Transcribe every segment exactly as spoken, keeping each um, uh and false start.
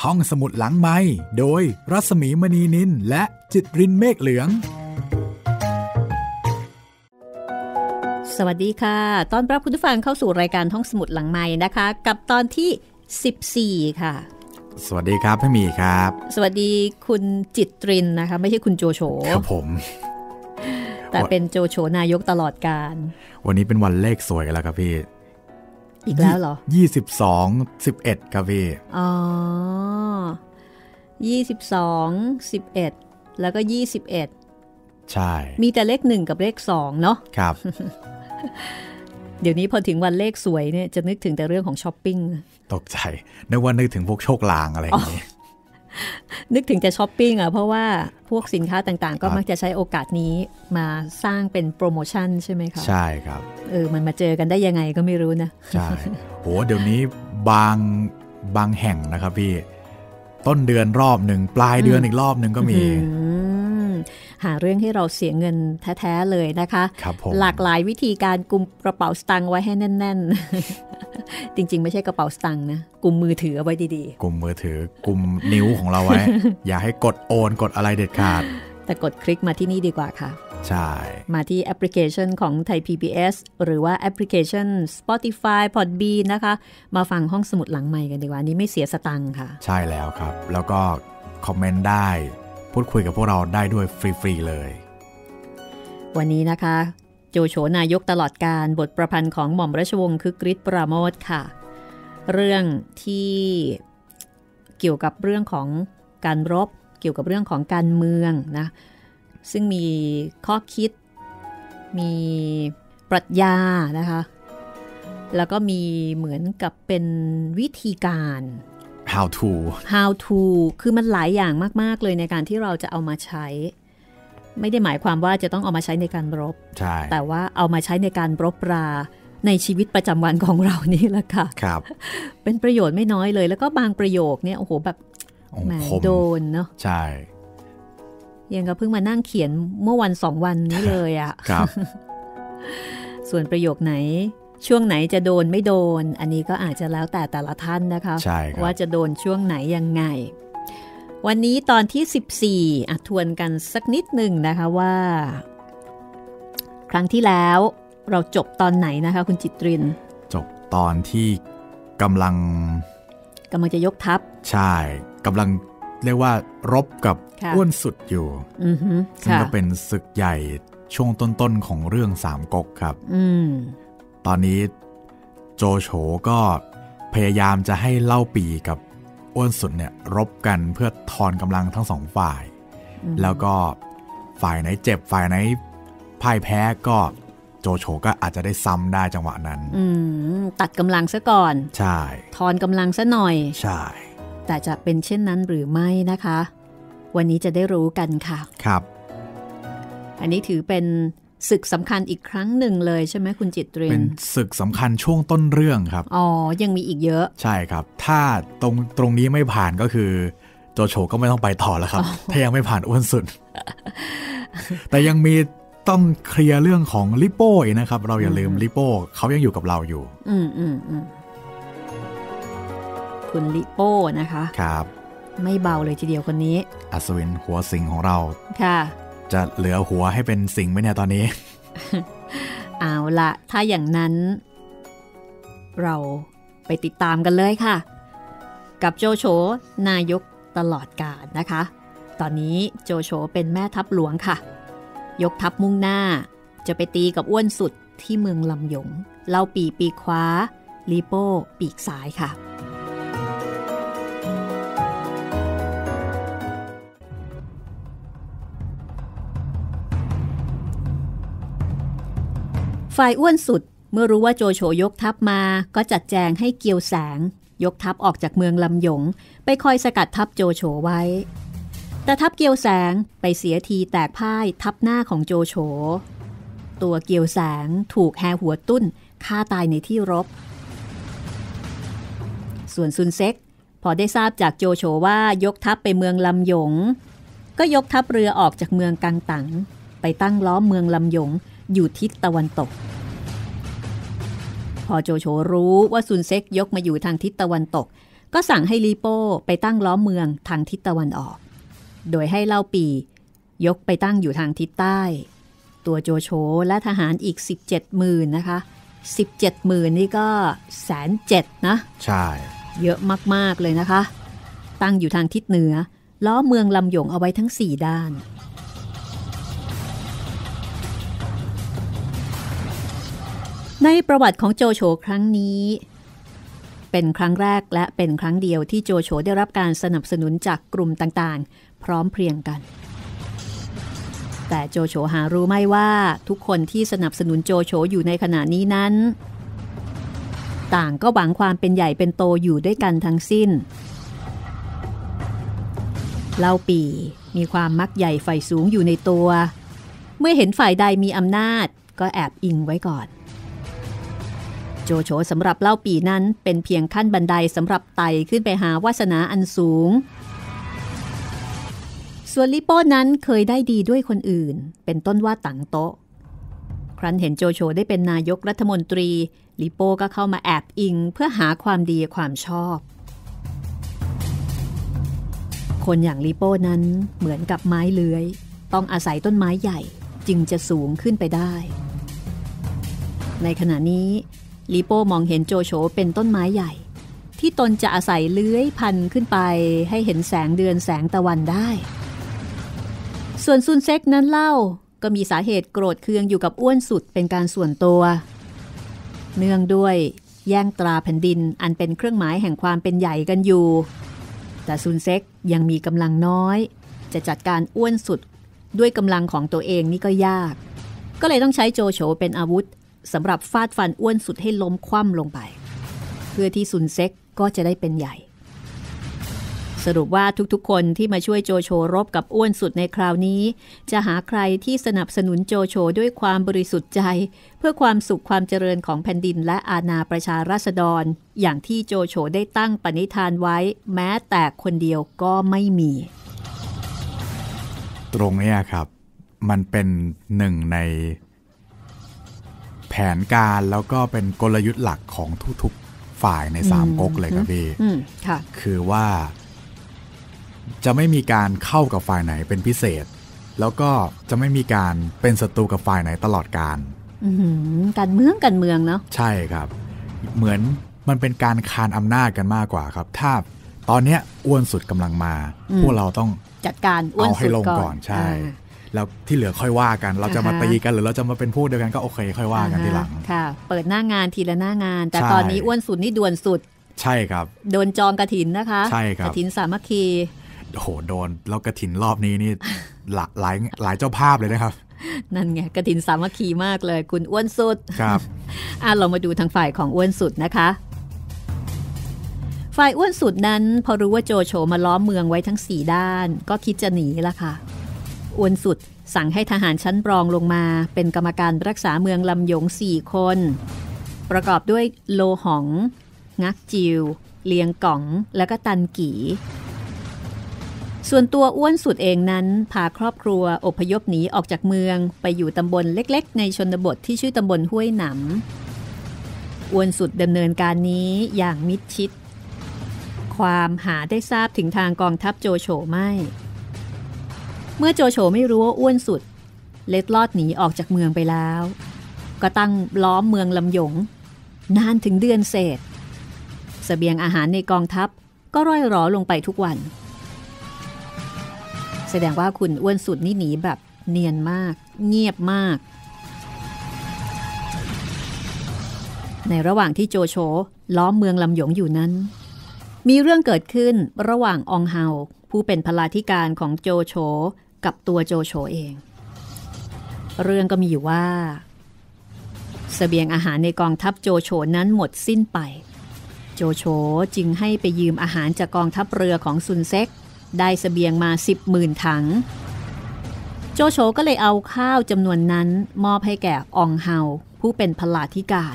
ห้องสมุดหลังไมค์โดยรัศมีมณีนินและจิตรินเมฆเหลืองสวัสดีค่ะต้อนรับคุณผู้ฟังเข้าสู่รายการห้องสมุดหลังไมค์นะคะกับตอนที่สิบสี่ค่ะสวัสดีครับพี่หมีครับสวัสดีคุณจิตรินนะคะไม่ใช่คุณโจโฉครับผมแต่เป็นโจโฉนายกตลอดกาลวันนี้เป็นวันเลขสวยกันแล้วครับพี่อีกแล้วเหรอยี่สิบสอง สิบเอ็ดครับพี่อ๋อยี่สิบสอง สิบเอ็ดแล้วก็ยี่สิบเอ็ดใช่มีแต่เลขหนึ่งกับเลขสองเนาะครับเดี๋ยวนี้พอถึงวันเลขสวยเนี่ยจะนึกถึงแต่เรื่องของช้อปปิ้งตกใจนึกว่านึกถึงพวกโชคลางอะไรอย่างนี้นึกถึงแต่ช้อปปิ้งอ่ะเพราะว่าพวกสินค้าต่างๆก็มักจะใช้โอกาสนี้มาสร้างเป็นโปรโมชั่นใช่ไหมคะใช่ครับเออมันมาเจอกันได้ยังไงก็ไม่รู้นะใช่โหเดี๋ยวนี้บางบางแห่งนะครับพี่ต้นเดือนรอบหนึ่งปลายเดือนอีกรอบหนึ่งก็มีหาเรื่องให้เราเสียเงินแท้ๆเลยนะคะครับผมหลากหลายวิธีการกุมกระเป๋าสตางค์ไว้ให้แน่นๆ จริงๆไม่ใช่กระเป๋าสตางค์นะกุมมือถือเอาไว้ดีๆกุมมือถือกุมนิ้วของเราไว้ อย่าให้กดโอนกดอะไรเด็ดขาดแต่กดคลิกมาที่นี่ดีกว่าค่ะใช่มาที่แอปพลิเคชันของไทย พี บี เอส หรือว่าแอปพลิเคชัน Spotify Podbean นะคะมาฟังห้องสมุดหลังไมค์กันดีกว่านี้ไม่เสียสตังค์ค่ะใช่แล้วครับแล้วก็คอมเมนต์ได้พูดคุยกับพวกเราได้ด้วยฟรีๆเลยวันนี้นะคะโจโฉนายกตลอดการบทประพันธ์ของหม่อมราชวงศ์คึกฤทธิ์ปราโมทย์ค่ะเรื่องที่เกี่ยวกับเรื่องของการรบเกี่ยวกับเรื่องของการเมืองนะซึ่งมีข้อคิดมีปรัชญานะคะแล้วก็มีเหมือนกับเป็นวิธีการ how to how to คือมันหลายอย่างมากๆเลยในการที่เราจะเอามาใช้ไม่ได้หมายความว่าจะต้องเอามาใช้ในการรบใช่แต่ว่าเอามาใช้ในการรบราในชีวิตประจำวันของเรานี่แหละค่ะครับเป็นประโยชน์ไม่น้อยเลยแล้วก็บางประโยคเนี่ยโอ้โหแบบแหมโดนเนาะใช่ยังก็เพิ่งมานั่งเขียนเมื่อวันสองวันนี้เลยอะครับส่วนประโยคไหนช่วงไหนจะโดนไม่โดนอันนี้ก็อาจจะแล้วแต่แต่ละท่านนะคะว่าจะโดนช่วงไหนยังไงวันนี้ตอนที่สิบสี่อ่ะทวนกันสักนิดหนึ่งนะคะว่าครั้งที่แล้วเราจบตอนไหนนะคะคุณจิตรินจบตอนที่กำลังกำลังจะยกทัพใช่กำลังเรียกว่ารบกับอ้วนสุดอยู่ซึ่งก็เป็นศึกใหญ่ช่วงต้นๆของเรื่องสามก๊กครับตอนนี้โจโฉก็พยายามจะให้เล่าปีกับอ้วนสุดเนี่ยรบกันเพื่อทอนกำลังทั้งสองฝ่ายแล้วก็ฝ่ายไหนเจ็บฝ่ายไหนพ่ายแพ้ก็โจโฉก็อาจจะได้ซ้ำได้จังหวะนั้นตัดกำลังซะก่อนใช่ทอนกำลังซะหน่อยใช่แต่จะเป็นเช่นนั้นหรือไม่นะคะวันนี้จะได้รู้กันค่ะครับอันนี้ถือเป็นศึกสำคัญอีกครั้งหนึ่งเลยใช่ไหมคุณจิตรินเป็นศึกสำคัญช่วงต้นเรื่องครับอ๋อยังมีอีกเยอะใช่ครับถ้าตรงตรงนี้ไม่ผ่านก็คือโจโฉก็ไม่ต้องไปต่อแล้วครับถ้ายังไม่ผ่านอ้วนสุด แต่ยังมีต้องเคลียร์เรื่องของลิโป้อีกนะครับเราอย่าลืมลิโป้เขายังอยู่กับเราอยู่อืมอืมอืมคุณลิโป้นะคะครับไม่เบาเลยทีเดียวคนนี้อัศวินหัวสิงของเราค่ะจะเหลือหัวให้เป็นสิงไหมเนี่ยตอนนี้เอาละถ้าอย่างนั้นเราไปติดตามกันเลยค่ะกับโจโฉนายกตลอดกาลนะคะตอนนี้โจโฉเป็นแม่ทัพหลวงค่ะยกทัพมุ่งหน้าจะไปตีกับอ้วนสุดที่เมืองลำหยงเล่าปีปีกขวาลีโป้ปีกซ้ายค่ะฝ่ายอ้วนสุดเมื่อรู้ว่าโจโฉยกทัพมาก็จัดแจงให้เกียวแสงยกทัพออกจากเมืองลำหยงไปคอยสกัดทัพโจโฉไว้แต่ทัพเกียวแสงไปเสียทีแตกพ่ายทัพหน้าของโจโฉตัวเกียวแสงถูกแฮหัวตุ้นฆ่าตายในที่รบส่วนซุนเซ็กพอได้ทราบจากโจโฉว่ายกทัพไปเมืองลำหยงก็ยกทัพเรือออกจากเมืองกังตังไปตั้งล้อมเมืองลำหยงอยู่ทิศตะวันตกพอโจโฉรู้ว่าซุนเซ็กยกมาอยู่ทางทิศตะวันตกก็สั่งให้ลีโป้ไปตั้งล้อมเมืองทางทิศตะวันออกโดยให้เล่าปียกไปตั้งอยู่ทางทิศใต้ตัวโจโฉและทหารอีก สิบเจ็ดหมื่น นะคะ สิบเจ็ดหมื่น นี่ก็แสนเจ็ดนะใช่เยอะมากๆเลยนะคะตั้งอยู่ทางทิศเหนือล้อมเมืองลำหยงเอาไว้ทั้งสี่ด้านในประวัติของโจโฉครั้งนี้เป็นครั้งแรกและเป็นครั้งเดียวที่โจโฉได้รับการสนับสนุนจากกลุ่มต่างๆพร้อมเพรียงกันแต่โจโฉหารู้ไม่ว่าทุกคนที่สนับสนุนโจโฉอยู่ในขณะนี้นั้นต่างก็หวังความเป็นใหญ่เป็นโตอยู่ด้วยกันทั้งสิ้นเล่าปี่มีความมักใหญ่ไฟสูงอยู่ในตัวเมื่อเห็นฝ่ายใดมีอำนาจก็แอบอิงไว้ก่อนโจโฉสำหรับเล่าปี่นั้นเป็นเพียงขั้นบันไดสำหรับไต่ขึ้นไปหาวาสนาอันสูงส่วนลิโป้นั้นเคยได้ดีด้วยคนอื่นเป็นต้นว่าตั๋งโต๊ะครั้นเห็นโจโฉได้เป็นนายกรัฐมนตรีลิโป้ก็เข้ามาแอบอิงเพื่อหาความดีความชอบคนอย่างลิโป้นั้นเหมือนกับไม้เลื้อยต้องอาศัยต้นไม้ใหญ่จึงจะสูงขึ้นไปได้ในขณะนี้ลิโป้มองเห็นโจโฉเป็นต้นไม้ใหญ่ที่ตนจะอาศัยเลื้อยพันขึ้นไปให้เห็นแสงเดือนแสงตะวันได้ส่วนซุนเซ็กนั้นเล่าก็มีสาเหตุโกรธเคืองอยู่กับอ้วนสุดเป็นการส่วนตัวเนื่องด้วยแย่งตราแผ่นดินอันเป็นเครื่องหมายแห่งความเป็นใหญ่กันอยู่แต่ซุนเซ็กยังมีกำลังน้อยจะจัดการอ้วนสุดด้วยกำลังของตัวเองนี่ก็ยากก็เลยต้องใช้โจโฉเป็นอาวุธสำหรับฟาดฟันอ้วนสุดให้ล้มคว่ำลงไปเพื่อที่ซุนเซ็กก็จะได้เป็นใหญ่สรุปว่าทุกๆคนที่มาช่วยโจโฉรบกับอ้วนสุดในคราวนี้จะหาใครที่สนับสนุนโจโฉด้วยความบริสุทธิ์ใจเพื่อความสุขความเจริญของแผ่นดินและอาณาประชาราษฎรอย่างที่โจโฉได้ตั้งปณิธานไว้แม้แต่คนเดียวก็ไม่มีตรงนี้ครับมันเป็นหนึ่งในแผนการแล้วก็เป็นกลยุทธ์หลักของทุกๆฝ่ายในสามก๊กเลยครับพี่คือว่าจะไม่มีการเข้ากับฝ่ายไหนเป็นพิเศษแล้วก็จะไม่มีการเป็นศัตรูกับฝ่ายไหนตลอดกาลการเมืองการเมืองเนาะใช่ครับเหมือนมันเป็นการคานอำนาจกันมากกว่าครับถ้าตอนเนี้ยอ้วนสุดกำลังมาพวกเราต้องจัดการอ้วนสุดก่อนเอาให้ลงก่อนใช่แล้วที่เหลือค่อยว่ากันเราจะมาตีกันหรือเราจะมาเป็นพวกเดียวกันก็โอเคค่อยว่ากันทีหลังค่ะเปิดหน้างานทีละหน้างานแต่ตอนนี้อ้วนสุดนี่ด่วนสุดใช่ครับโดนจองกฐินนะคะใช่ครับกฐินสามัคคีโอ้โหโดนแล้วกฐินรอบนี้นี่หลายหลายหลายเจ้าภาพเลยนะครับนั่นไงกฐินสามัคคีมากเลยคุณอ้วนสุดครับอ่ะเรามาดูทางฝ่ายของอ้วนสุดนะคะฝ่ายอ้วนสุดนั้นพอรู้ว่าโจโฉมาล้อมเมืองไว้ทั้งสี่ด้านก็คิดจะหนีละค่ะอ้วนสุดสั่งให้ทหารชั้นรองลงมาเป็นกรรมการรักษาเมืองลำหยงสี่คนประกอบด้วยโลหองงักจิวเลียงก๋องและก็ตันกีส่วนตัวอ้วนสุดเองนั้นพาครอบครัวอพยพหนีออกจากเมืองไปอยู่ตำบลเล็กๆในชนบทที่ชื่อตำบลห้วยหนำอ้วนสุดดำเนินการนี้อย่างมิดชิดความหาได้ทราบถึงทางกองทัพโจโฉไม่เมื่อโจโฉไม่รู้ว่าอ้วนสุดเล็ดลอดหนีออกจากเมืองไปแล้วก็ตั้งล้อมเมืองลำหยงนานถึงเดือนเศษเสบียงอาหารในกองทัพก็ร่อยหรอลงไปทุกวันแสดงว่าคุณอ้วนสุดนี่หนีแบบเนียนมากเงียบมากในระหว่างที่โจโฉล้อมเมืองลำหยงอยู่นั้นมีเรื่องเกิดขึ้นระหว่างอองเฮาผู้เป็นพลาธิการของโจโฉกับตัวโจโฉเองเรื่องก็มีอยู่ว่าเสบียงอาหารในกองทัพโจโฉนั้นหมดสิ้นไปโจโฉจึงให้ไปยืมอาหารจากกองทัพเรือของซุนเซ็กได้เสบียงมา สิบหมื่น ถังโจโฉก็เลยเอาข้าวจำนวนนั้นมอบให้แก่อองเฮาผู้เป็นพลาธิการ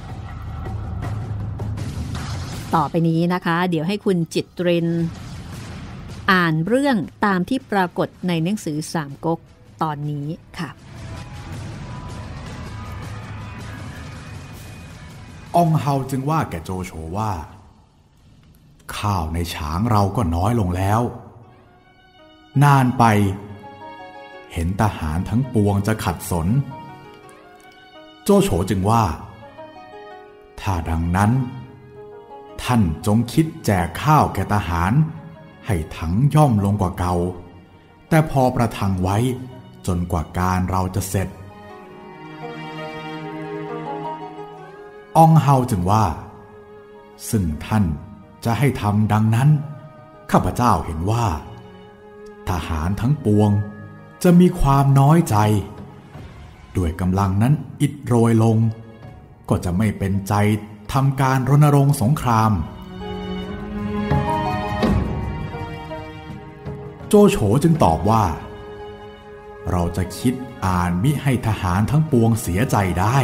ต่อไปนี้นะคะเดี๋ยวให้คุณจิตรินอ่านเรื่องตามที่ปรากฏในหนังสือสามก๊กตอนนี้ค่ะอองเฮาจึงว่าแก่โจโฉว่าข้าวในฉางเราก็น้อยลงแล้วนานไปเห็นทหารทั้งปวงจะขัดสนโจโฉจึงว่าถ้าดังนั้นท่านจงคิดแจกข้าวแก่ทหารให้ถังย่อมลงกว่าเก่าแต่พอประทังไว้จนกว่าการเราจะเสร็จอองเฮาจึงว่าซึ่งท่านจะให้ทำดังนั้นข้าพเจ้าเห็นว่าทหารทั้งปวงจะมีความน้อยใจด้วยกำลังนั้นอิดโรยลงก็จะไม่เป็นใจทำการรณรงค์สงครามโจโฉจึงตอบว่าเราจะคิดอ่านมิให้ทหารทั้งปวงเสียใจได้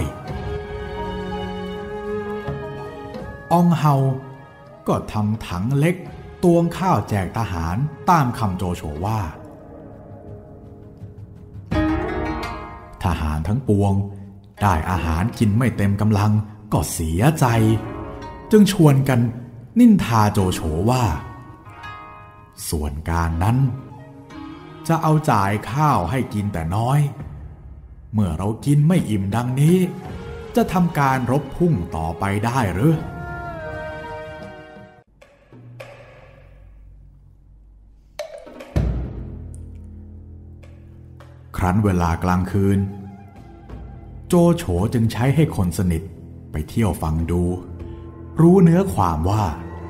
อองเฮาก็ทำถังเล็กตวงข้าวแจกทหารตามคำโจโฉว่าทหารทั้งปวงได้อาหารกินไม่เต็มกำลังก็เสียใจจึงชวนกันนินทาโจโฉว่าส่วนการนั้นจะเอาจ่ายข้าวให้กินแต่น้อยเมื่อเรากินไม่อิ่มดังนี้จะทำการรบพุ่งต่อไปได้หรือครั้นเวลากลางคืนโจโฉจึงใช้ให้คนสนิทไปเที่ยวฟังดูรู้เนื้อความว่า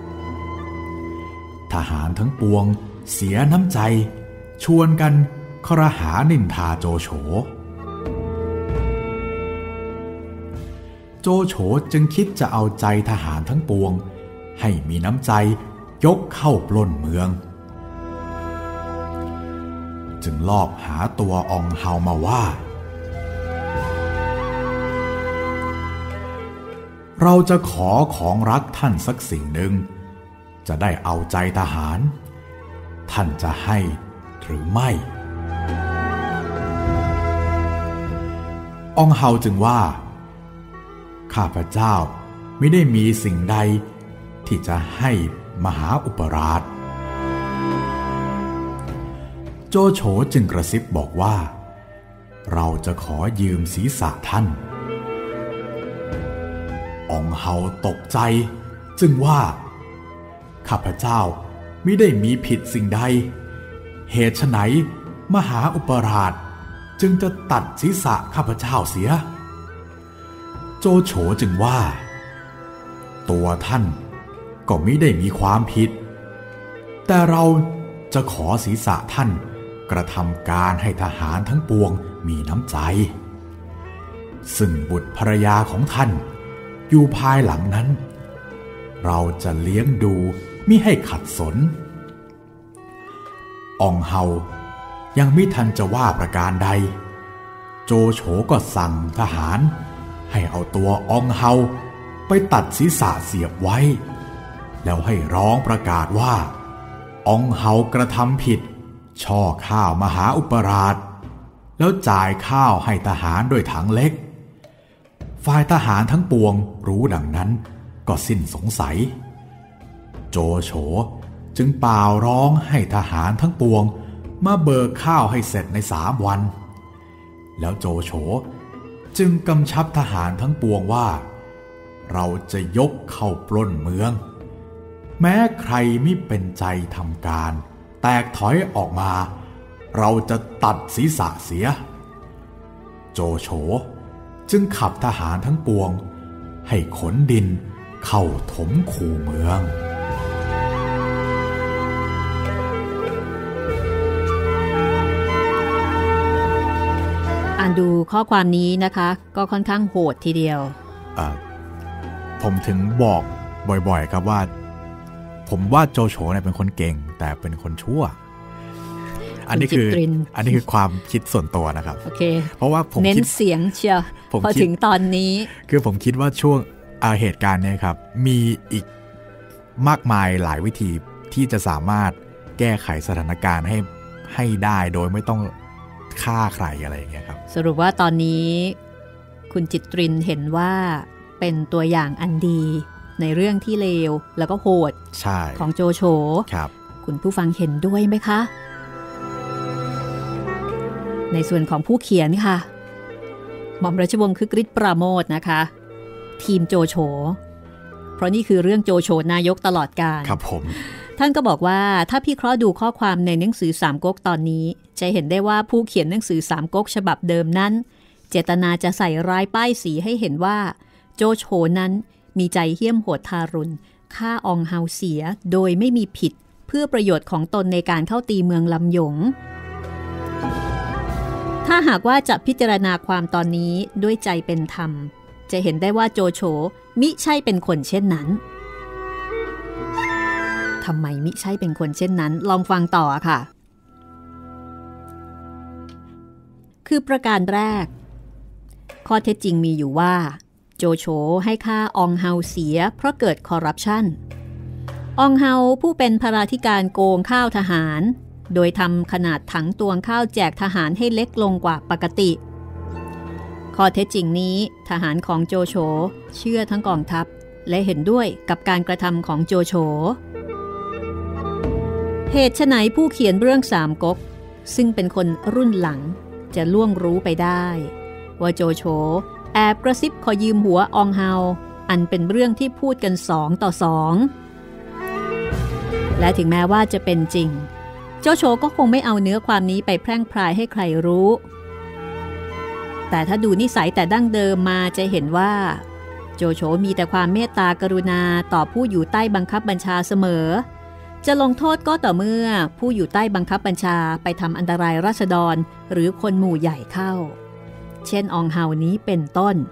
ทหารทั้งปวงเสียน้ำใจชวนกันครหานินทาโจโฉโจโฉจึงคิดจะเอาใจทหารทั้งปวงให้มีน้ำใจยกเข้าปล้นเมืองจึงลอบหาตัวอองเฮามาว่าเราจะขอของรักท่านสักสิ่งหนึ่งจะได้เอาใจทหารท่านจะให้หรือไม่อองเฮาจึงว่าข้าพเจ้าไม่ได้มีสิ่งใดที่จะให้มหาอุปราชโจโฉจึงกระซิบบอกว่าเราจะขอยืมศีรษะท่านอองเฮาตกใจจึงว่าข้าพเจ้ามิได้มีผิดสิ่งใดเหตุไฉนมหาอุปราชจึงจะตัดศีรษะข้าพเจ้าเสียโจโฉจึงว่าตัวท่านก็มิได้มีความผิดแต่เราจะขอศีรษะท่านกระทำการให้ทหารทั้งปวงมีน้ำใจซึ่งบุตรภรรยาของท่านอยู่ภายหลังนั้นเราจะเลี้ยงดูมิให้ขัดสนอองเฮายังมิทันจะว่าประการใดโจโฉก็สั่งทหารให้เอาตัวอองเฮาไปตัดศีรษะเสียบไว้แล้วให้ร้องประกาศว่าอองเฮากระทำผิดช่อข้าวมหาอุปราชแล้วจ่ายข้าวให้ทหารด้วยถังเล็กฝ่ายทหารทั้งปวงรู้ดังนั้นก็สิ้นสงสัยโจโฉจึงเป่าร้องให้ทหารทั้งปวงมาเบิกข้าวให้เสร็จในสามวันแล้วโจโฉจึงกำชับทหารทั้งปวงว่าเราจะยกเข้าปล้นเมืองแม้ใครมิเป็นใจทำการแตกถอยออกมาเราจะตัดศีรษะเสียโจโฉจึงขับทหารทั้งปวงให้ขนดินเข้าถมคูเมืองอ่านดูข้อความนี้นะคะก็ค่อนข้างโหดทีเดียวผมถึงบอกบ่อยๆครับว่าผมว่าโจโฉเนี่ยเป็นคนเก่งแต่เป็นคนชั่วอันนี้คืออันนี้คือความคิดส่วนตัวนะครับโอเคเพราะว่าผมเน้นเสียงเชียวพอถึงตอนนี้คือผมคิดว่าช่วงอาเหตุการณ์นี้ครับมีอีกมากมายหลายวิธีที่จะสามารถแก้ไขสถานการณ์ให้ให้ได้โดยไม่ต้องฆ่าใครอะไรอย่างเงี้ยครับสรุปว่าตอนนี้คุณจิตรินเห็นว่าเป็นตัวอย่างอันดีในเรื่องที่เลวแล้วก็โหดของโจโฉครับคุณผู้ฟังเห็นด้วยไหมคะในส่วนของผู้เขียนค่ะหม่อมราชวงศ์คึกฤทธิ์ปราโมทนะคะทีมโจโฉเพราะนี่คือเรื่องโจโฉนายกตลอดกาลครับผมท่านก็บอกว่าถ้าพี่เคราะห์ดูข้อความในหนังสือสามก๊กตอนนี้จะเห็นได้ว่าผู้เขียนหนังสือสามก๊กฉบับเดิมนั้นเจตนาจะใส่ร้ายป้ายสีให้เห็นว่าโจโฉนั้นมีใจเหี้ยมโหดทารุณฆ่าอองเฮาเสียโดยไม่มีผิดเพื่อประโยชน์ของตนในการเข้าตีเมืองลำหยงถ้าหากว่าจะพิจารณาความตอนนี้ด้วยใจเป็นธรรมจะเห็นได้ว่าโจโฉมิใช่เป็นคนเช่นนั้นทำไมมิใช่เป็นคนเช่นนั้นลองฟังต่อค่ะคือประการแรกข้อเท็จจริงมีอยู่ว่าโจโฉให้ค่าอองเฮาเสียเพราะเกิดคอร์รัปชันอองเฮาผู้เป็นพระราธิการโกงข้าวทหารโดยทำขนาดถังตวงข้าวแจกทหารให้เล็กลงกว่าปกติข้อเท็จจริงนี้ทหารของโจโฉเชื่อทั้งกองทัพและเห็นด้วยกับการกระทำของโจโฉเหตุไฉนผู้เขียนเรื่องสามก๊กซึ่งเป็นคนรุ่นหลังจะล่วงรู้ไปได้ว่าโจโฉแอบกระซิบขอยืมหัวอองเฮาอันเป็นเรื่องที่พูดกันสองต่อสองและถึงแม้ว่าจะเป็นจริงโจโฉก็คงไม่เอาเนื้อความนี้ไปแพร่งพรายให้ใครรู้แต่ถ้าดูนิสัยแต่ดั้งเดิมมาจะเห็นว่าโจโฉมีแต่ความเมตตากรุณาต่อผู้อยู่ใต้บังคับบัญชาเสมอจะลงโทษก็ต่อเมื่อผู้อยู่ใต้บังคับบัญชาไปทำอันตรายราษฎรหรือคนหมู่ใหญ่เข้าเช่นอองเฮานี้เป็นต้น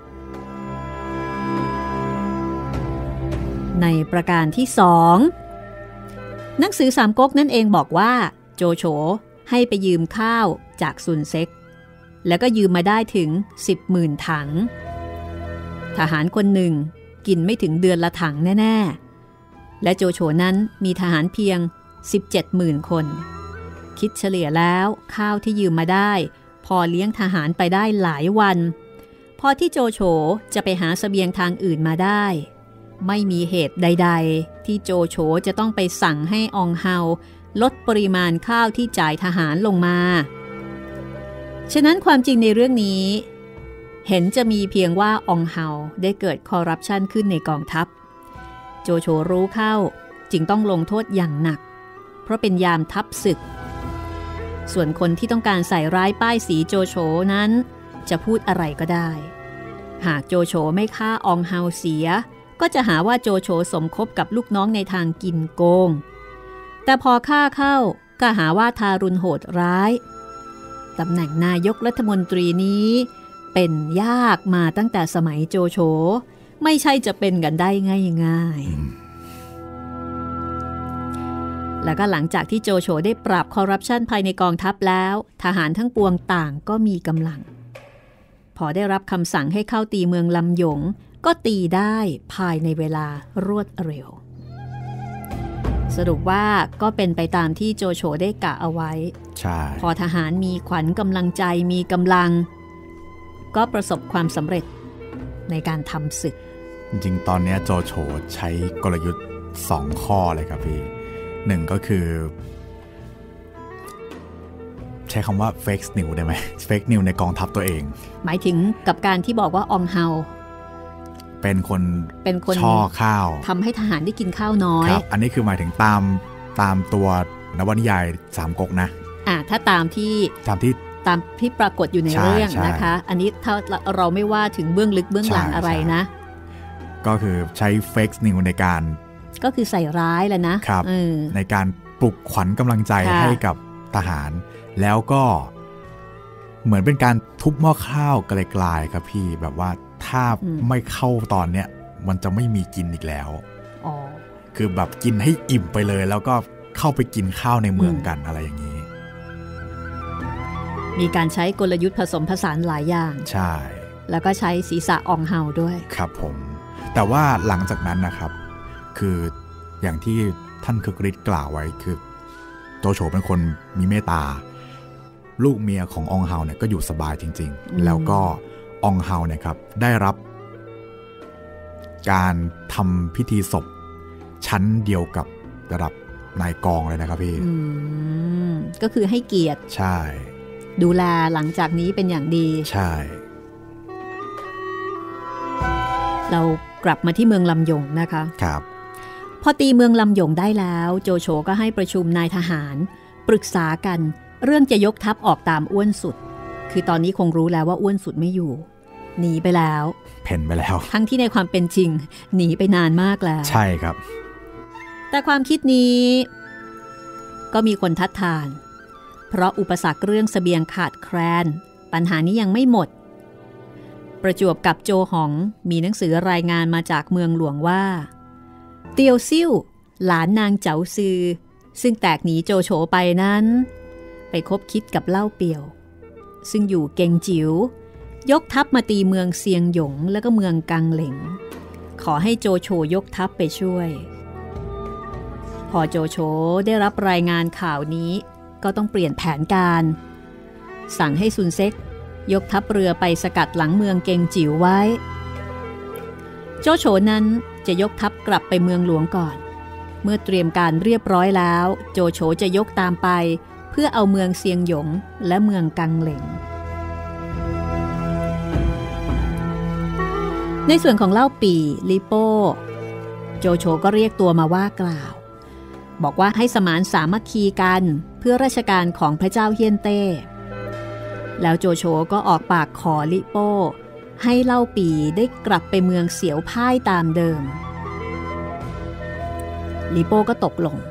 ในประการที่สองหนังสือสามก๊กนั่นเองบอกว่าโจโฉให้ไปยืมข้าวจากซุนเซ็กแล้วก็ยืมมาได้ถึง สิบหมื่น ถังทหารคนหนึ่งกินไม่ถึงเดือนละถังแน่ๆและโจโฉนั้นมีทหารเพียง สิบเจ็ดหมื่น คนคิดเฉลี่ยแล้วข้าวที่ยืมมาได้พอเลี้ยงทหารไปได้หลายวันพอที่โจโฉจะไปหาเสบียงทางอื่นมาได้ไม่มีเหตุใดๆที่โจโฉจะต้องไปสั่งให้อองเฮาลดปริมาณข้าวที่จ่ายทหารลงมาฉะนั้นความจริงในเรื่องนี้เห็นจะมีเพียงว่าอองเฮาได้เกิดคอร์รัปชันขึ้นในกองทัพโจโฉรู้เข้าจึงต้องลงโทษอย่างหนักเพราะเป็นยามทัพศึกส่วนคนที่ต้องการใส่ร้ายป้ายสีโจโฉนั้นจะพูดอะไรก็ได้หากโจโฉไม่ฆ่าอองเฮาเสียก็จะหาว่าโจโฉสมคบกับลูกน้องในทางกินโกงแต่พอฆ่าเข้าก็หาว่าทารุณโหดร้ายตำแหน่งนายกรัฐมนตรีนี้เป็นยากมาตั้งแต่สมัยโจโฉไม่ใช่จะเป็นกันได้ง่ายๆแล้วก็หลังจากที่โจโฉได้ปราบคอร์รัปชันภายในกองทัพแล้วทหารทั้งปวงต่างก็มีกำลังพอได้รับคำสั่งให้เข้าตีเมืองลำหยงก็ตีได้ภายในเวลารวดเร็วสรุปว่าก็เป็นไปตามที่โจโฉได้กะเอาไว้ใช่พอทหารมีขวัญกำลังใจมีกำลังก็ประสบความสำเร็จในการทำศึกจริงๆตอนนี้โจโฉใช้กลยุทธ์สองข้อเลยครับพี่หนึ่งก็คือใช้คำว่า fake news ได้ไหม fake news ในกองทัพตัวเองหมายถึงกับการที่บอกว่าอองเฮาเป็นคนเป็นคนช่อข้าวทำให้ทหารได้กินข้าวน้อยครับอันนี้คือหมายถึงตามตามตัวนวนิยายสามก๊กนะอ่าถ้าตามที่ตามที่ตามที่ปรากฏอยู่ในเรื่องนะคะอันนี้ถ้าเราไม่ว่าถึงเบื้องลึกเบื้องหลังอะไรนะก็คือใช้ fake news ในการก็คือใส่ร้ายแหละนะครับในการปลุกขวัญกำลังใจให้กับทหารแล้วก็เหมือนเป็นการทุบหม้อข้าวไกลๆครับพี่แบบว่าถ้าไม่เข้าตอนเนี้ยมันจะไม่มีกินอีกแล้วอ๋อคือแบบกินให้อิ่มไปเลยแล้วก็เข้าไปกินข้าวในเมืองกันอะไรอย่างนี้มีการใช้กลยุทธ์ผสมผสานหลายอย่างใช่แล้วก็ใช้ศีรษะอองเฮาด้วยครับผมแต่ว่าหลังจากนั้นนะครับคืออย่างที่ท่านคึกฤทธิ์กล่าวไว้คือโจโฉเป็นคนมีเมตตาลูกเมียของอองเฮาเนี่ยก็อยู่สบายจริงๆแล้วก็อองเฮาเนี่ยครับได้รับการทำพิธีศพชั้นเดียวกับระดับนายกองเลยนะครับพี่ก็คือให้เกียรติใช่ดูแลหลังจากนี้เป็นอย่างดีใช่เรากลับมาที่เมืองลำยงนะคะครับพอตีเมืองลำยงได้แล้วโจโฉก็ให้ประชุมนายทหารปรึกษากันเรื่องจะยกทัพออกตามอ้วนสุดคือตอนนี้คงรู้แล้วว่าอ้วนสุดไม่อยู่หนีไปแล้วเพ่นไปแล้วทั้งที่ในความเป็นจริงหนีไปนานมากแล้วใช่ครับแต่ความคิดนี้ก็มีคนทัดทานเพราะอุปสรรคเรื่องเสบียงขาดแคลนปัญหานี้ยังไม่หมดประจวบกับโจหองมีหนังสือรายงานมาจากเมืองหลวงว่าเตียวซิ่วหลานนางเจ๋าซือซึ่งแตกหนีโจโฉไปนั้นไปคบคิดกับเล่าเปียวซึ่งอยู่เกงจิ๋วยกทัพมาตีเมืองเซียงหยงและก็เมืองกังเหลงขอให้โจโฉยกทัพไปช่วยพอโจโฉได้รับรายงานข่าวนี้ก็ต้องเปลี่ยนแผนการสั่งให้ซุนเซ็กยกทัพเรือไปสกัดหลังเมืองเกงจิ๋วไว้โจโฉนั้นจะยกทัพกลับไปเมืองหลวงก่อนเมื่อเตรียมการเรียบร้อยแล้วโจโฉจะยกตามไปเพื่อเอาเมืองเซียงหยงและเมืองกังเหลงในส่วนของเล่าปี่ลิโป้โจโฉก็เรียกตัวมาว่ากล่าวบอกว่าให้สมานสามัคคีกันเพื่อราชการของพระเจ้าเฮียนเต้แล้วโจโฉก็ออกปากขอลิโป้ให้เล่าปี่ได้กลับไปเมืองเสียวพ่ายตามเดิมลิโป้ก็ตกลง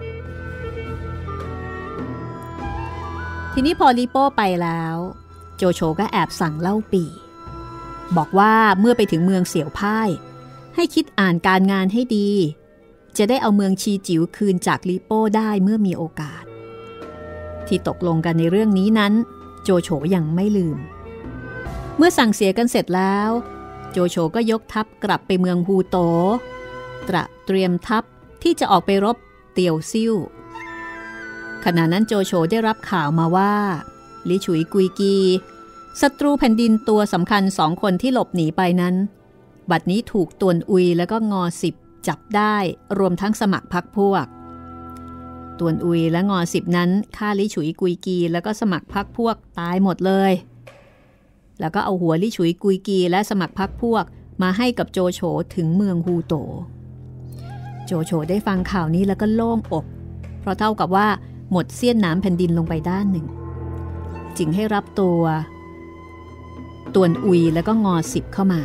ทีนี้พอลิโป้ไปแล้วโจโฉก็แอบสั่งเล่าปี่บอกว่าเมื่อไปถึงเมืองเสียวพ่ายให้คิดอ่านการงานให้ดีจะได้เอาเมืองชีจิ๋วคืนจากลิโป้ได้เมื่อมีโอกาสที่ตกลงกันในเรื่องนี้นั้นโจโฉยังไม่ลืมเมื่อสั่งเสียกันเสร็จแล้วโจโฉก็ยกทัพกลับไปเมืองฮูโตตระเตรียมทัพที่จะออกไปรบเตียวซิ่วขณะนั้นโจโฉได้รับข่าวมาว่าลิฉุยกุยกีศัตรูแผ่นดินตัวสำคัญสองคนที่หลบหนีไปนั้นบัดนี้ถูกตวนอุยและก็งอสิบจับได้รวมทั้งสมัครพรรคพวกตวนอุยและงอสิบนั้นฆ่าลิฉุยกุยกีแล้วก็สมัครพรรคพวกตายหมดเลยแล้วก็เอาหัวลิฉุยกุยกีและสมัครพรรคพวกมาให้กับโจโฉถึงเมืองฮูโตโจโฉได้ฟังข่าวนี้แล้วก็โล่งอกเพราะเท่ากับว่าหมดเสี้ยนน้ำแผ่นดินลงไปด้านหนึ่งจึงให้รับตัวตวนอุยแล้วก็งอสิบเข้ามา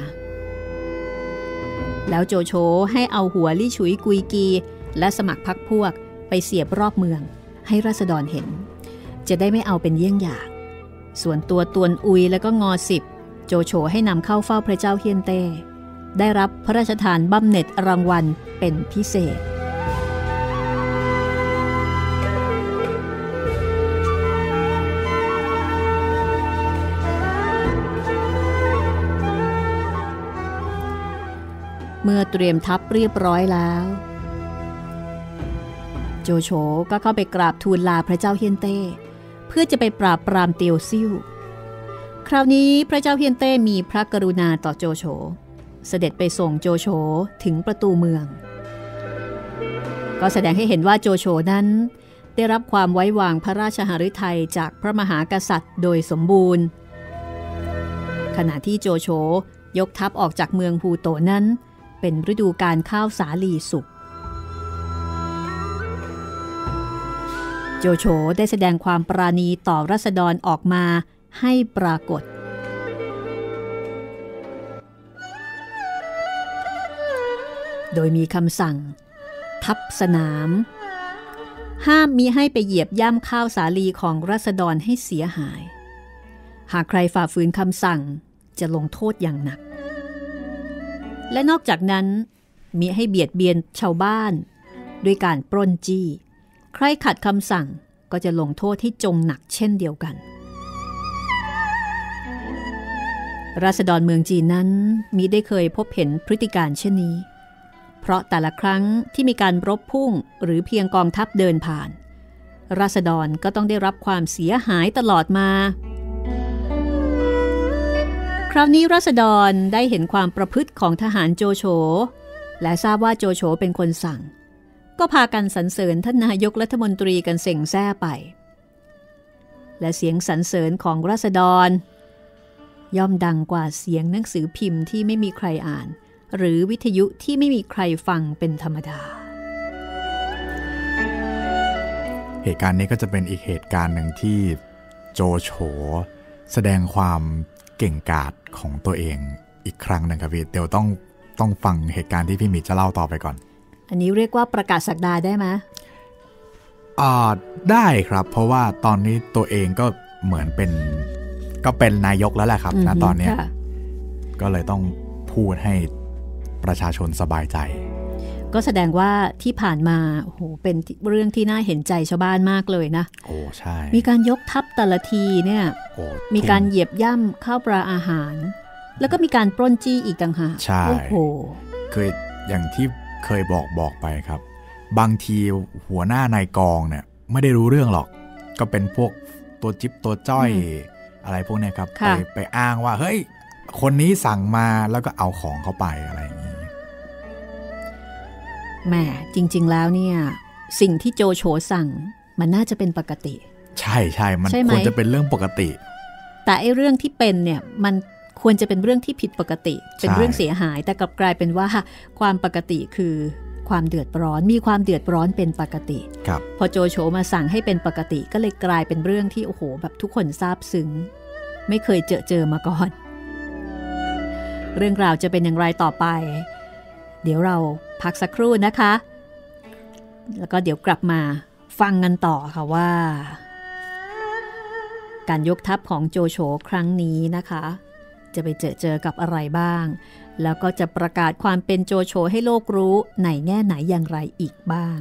แล้วโจโฉให้เอาหัวลี่ฉุยกุยกีและสมัครพรรคพวกไปเสียบรอบเมืองให้ราษฎรเห็นจะได้ไม่เอาเป็นเยี่ยงอย่างส่วนตัวตวนอุยแล้วก็งอสิบโจโฉให้นำเข้าเฝ้าพระเจ้าเฮียนเต้ได้รับพระราชทานบำเหน็จรางวัลเป็นพิเศษเมื่อเตรียมทัพเรียบร้อยแล้วโจโฉก็เข้าไปกราบทูลลาพระเจ้าเฮียนเต้เพื่อจะไปปราบปรามเตียวซิ่วคราวนี้พระเจ้าเฮียนเต้มีพระกรุณาต่อโจโฉเสด็จไปส่งโจโฉถึงประตูเมืองก็แสดงให้เห็นว่าโจโฉนั้นได้รับความไว้วางพระราชหฤทัยจากพระมหากษัตริย์โดยสมบูรณ์ขณะที่โจโฉยกทัพออกจากเมืองฮูโตนั้นเป็นฤดูกาลข้าวสาลีสุกโจโฉได้แสดงความปราณีต่อราษฎรออกมาให้ปรากฏโดยมีคำสั่งทัพสนามห้ามมิให้ไปเหยียบย่ำข้าวสาลีของราษฎรให้เสียหายหากใครฝ่าฝืนคำสั่งจะลงโทษอย่างหนักและนอกจากนั้นมิให้เบียดเบียนชาวบ้านด้วยการปล้นจี้ใครขัดคำสั่งก็จะลงโทษให้จงหนักเช่นเดียวกันราษฎรเมืองจีนนั้นมิได้เคยพบเห็นพฤติการเช่นนี้เพราะแต่ละครั้งที่มีการรบพุ่งหรือเพียงกองทัพเดินผ่านราษฎรก็ต้องได้รับความเสียหายตลอดมาคราวนี้ราษฎรได้เห็นความประพฤติของทหารโจโฉและทราบว่าโจโฉเป็นคนสั่งก็พากันสรรเสริญท่านนายกรัฐมนตรีกันเส่งแซ่ไปและเสียงสรรเสริญของราษฎรย่อมดังกว่าเสียงหนังสือพิมพ์ที่ไม่มีใครอ่านหรือวิทยุที่ไม่มีใครฟังเป็นธรรมดาเหตุการณ์นี้ก็จะเป็นอีกเหตุการณ์หนึ่งที่โจโฉแสดงความเก่งกาจของตัวเองอีกครั้งหนึ่งครับพี่เดี๋ยวต้องต้องฟังเหตุการณ์ที่พี่หมีจะเล่าต่อไปก่อนอันนี้เรียกว่าประกาศศักดาได้ไหมอ่าได้ครับเพราะว่าตอนนี้ตัวเองก็เหมือนเป็นก็เป็นนายกแล้วแหละครับณตอนนี้ก็เลยต้องพูดให้ประชาชนสบายใจก็แสดงว่าที่ผ่านมาโอ้โหเป็นเรื่องที่น่าเห็นใจชาวบ้านมากเลยนะโอ้ใช่มีการยกทัพแต่ละทีเนี่ยมีการเหยียบย่ำข้าวปลาอาหารแล้วก็มีการปล้นจี้อีกต่างหากใช่โอ้โหเคยอย่างที่เคยบอกบอกไปครับบางทีหัวหน้านายกองเนี่ยไม่ได้รู้เรื่องหรอกก็เป็นพวกตัวจิ๊บตัวจ้อยอะไรพวกนี้ครับไปไปอ้างว่าเฮ้ยคนนี้สั่งมาแล้วก็เอาของเขาไปอะไรอย่างนี้แหมจริงๆแล้วเนี่ยสิ่งที่โจโฉสั่งมันน่าจะเป็นปกติใช่ใช่มันควรจะเป็นเรื่องปกติแต่ไอ้เรื่องที่เป็นเนี่ยมันควรจะเป็นเรื่องที่ผิดปกติเป็นเรื่องเสียหายแต่กลับกลายเป็นว่าความปกติคือความเดือดร้อนมีความเดือดร้อนเป็นปกติพอโจโฉมาสั่งให้เป็นปกติก็เลยกลายเป็นเรื่องที่โอ้โหแบบทุกคนซาบซึ้งไม่เคยเจอเจอมาก่อนเรื่องราวจะเป็นอย่างไรต่อไปเดี๋ยวเราพักสักครู่นะคะแล้วก็เดี๋ยวกลับมาฟังกันต่อค่ะว่าการยกทัพของโจโฉครั้งนี้นะคะจะไปเจอเจอกับอะไรบ้างแล้วก็จะประกาศความเป็นโจโฉให้โลกรู้ในแง่ไหนอย่างไรอีกบ้าง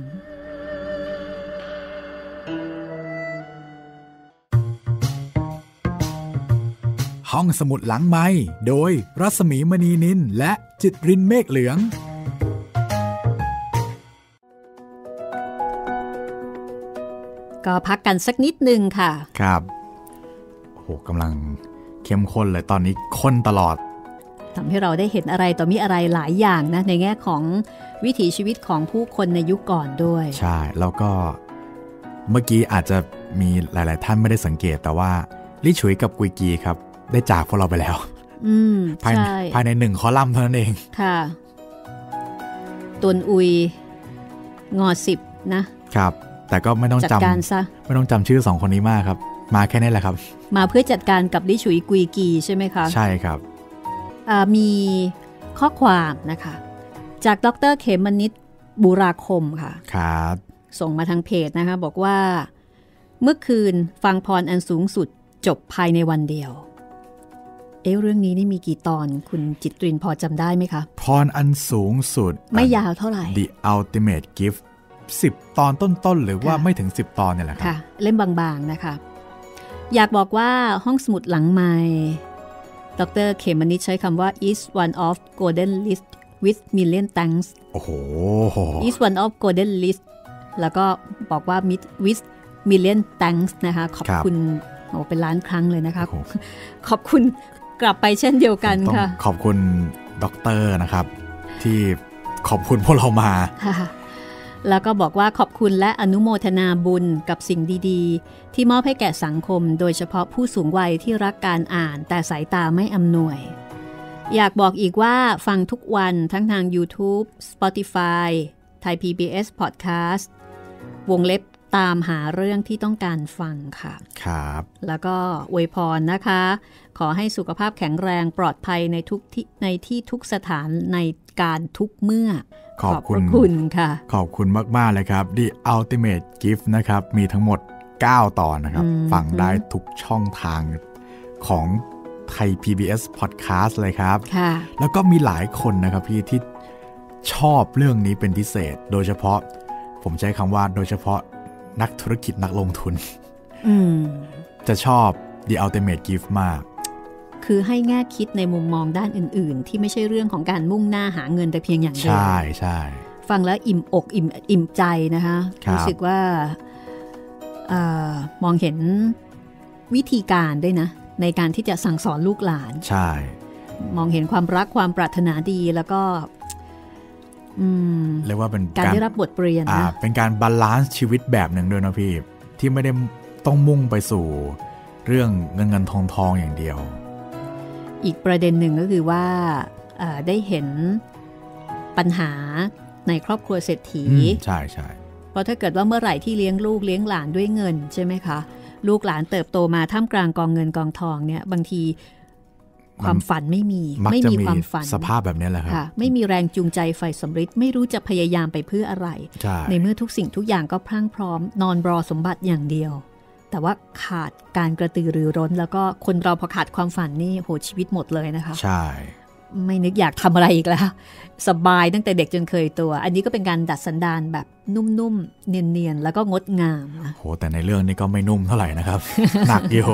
ห้องสมุดหลังไมค์โดยรัศมีมณีนินและจิตรินเมฆเหลืองก็พักกันสักนิดนึงค่ะครับโอ้โหกำลังเข้มข้นเลยตอนนี้ข้นตลอดทำให้เราได้เห็นอะไรต่อมีอะไรหลายอย่างนะในแง่ของวิถีชีวิตของผู้คนในยุคก่อนด้วยใช่แล้วก็เมื่อกี้อาจจะมีหลายๆท่านไม่ได้สังเกตแต่ว่าลี่ฉุยกับกุยกีครับได้จากพวกเราไปแล้วอืมภายในภายในหนึ่งคอลัมน์เท่านั้นเองค่ะตุนอุยงอสิบนะครับแต่ก็ไม่ต้องจำไม่ต้องจำชื่อสองคนนี้มากครับมาแค่นี้แหละครับมาเพื่อจัดการกับลี่ฉุยกุยกีใช่ไหมคะใช่ครับมีข้อความนะคะจากดร.เขมนิตบุราคมค่ะครับส่งมาทางเพจนะคะบอกว่าเมื่อคืนฟังพรอันสูงสุดจบภายในวันเดียวเอ๊ะเรื่องนี้นี่มีกี่ตอนคุณจิตรินพอจำได้ไหมคะพรอันสูงสุดไม่ยาวเท่าไหร่ The Ultimate Gift สิบตอนต้นๆหรือว่าไม่ถึงสิบตอนเนี่ยแหละครับค่ะเล่มบางๆนะคะอยากบอกว่าห้องสมุดหลังไมค์ดร.เขมนิตใช้คำว่า is one of golden list with million thanks โอ้โห is one of golden list แล้วก็บอกว่า with million thanks นะคะขอบคุณโอ้เป็นล้านครั้งเลยนะคะขอบคุณกลับไปเช่นเดียวกันค่ะขอบคุณด็อกเตอร์นะครับที่ขอบคุณพวกเรามาแล้วก็บอกว่าขอบคุณและอนุโมทนาบุญกับสิ่งดีๆที่มอบให้แก่สังคมโดยเฉพาะผู้สูงวัยที่รักการอ่านแต่สายตาไม่อำนวยอยากบอกอีกว่าฟังทุกวันทั้งทาง YouTube Spotify Thai พี บี เอส Podcast วงเล็บตามหาเรื่องที่ต้องการฟังค่ะครับแล้วก็อวยพรนะคะขอให้สุขภาพแข็งแรงปลอดภัยในทุกที่ในที่ทุกสถานในการทุกเมื่อขอบคุณคุณค่ะขอบคุณมากๆเลยครับ The Ultimate Gift นะครับมีทั้งหมดเก้าตอนนะครับฟังได้ทุกช่องทางของไทย พี บี เอส Podcast เลยครับค่ะแล้วก็มีหลายคนนะครับพี่ที่ชอบเรื่องนี้เป็นพิเศษโดยเฉพาะผมใช้คำว่าโดยเฉพาะนักธุรกิจนักลงทุนจะชอบ The Ultimate Gift มากคือให้แง่คิดในมุมมองด้านอื่นๆที่ไม่ใช่เรื่องของการมุ่งหน้าหาเงินแต่เพียงอย่างเดียวใช่ใช่ฟังแล้วอิ่มอกอิ่มอิ่มใจนะคะรู้สึกว่าเอ่อมองเห็นวิธีการด้วยนะในการที่จะสั่งสอนลูกหลานใช่มองเห็นความรักความปรารถนาดีแล้วก็เรียกว่าเป็นการได้รับบทเรียนนะเป็นการบาลานซ์ชีวิตแบบหนึ่งด้วยนะพี่ที่ไม่ได้ต้องมุ่งไปสู่เรื่องเงินเงินทองทองอย่างเดียวอีกประเด็นหนึ่งก็คือว่าได้เห็นปัญหาในครอบครัวเศรษฐีใช่ใช่เพราะถ้าเกิดว่าเมื่อไหร่ที่เลี้ยงลูกเลี้ยงหลานด้วยเงินใช่ไหมคะลูกหลานเติบโตมาท่ามกลางกองเงินกองทองเนี่ยบางทีความฝันไม่มีไม่มีความฝันสภาพแบบนี้แหละครับไม่มีแรงจูงใจไฟสำริดไม่รู้จะพยายามไปเพื่ออะไรใ, ในเมื่อทุกสิ่งทุกอย่างก็พรั่งพร้อมนอนรอสมบัติอย่างเดียวแต่ว่าขาดการกระตือรือร้นแล้วก็คนเราพอขาดความฝันนี่โหชีวิตหมดเลยนะคะใช่ไม่นึกอยากทำอะไรอีกแล้วสบายตั้งแต่เด็กจนเคยตัวอันนี้ก็เป็นการดัดสันดานแบบนุ่มๆเนียนๆแล้วก็งดงามนะโหแต่ในเรื่องนี้ก็ไม่นุ่มเท่าไหร่นะครับ หนักอยู่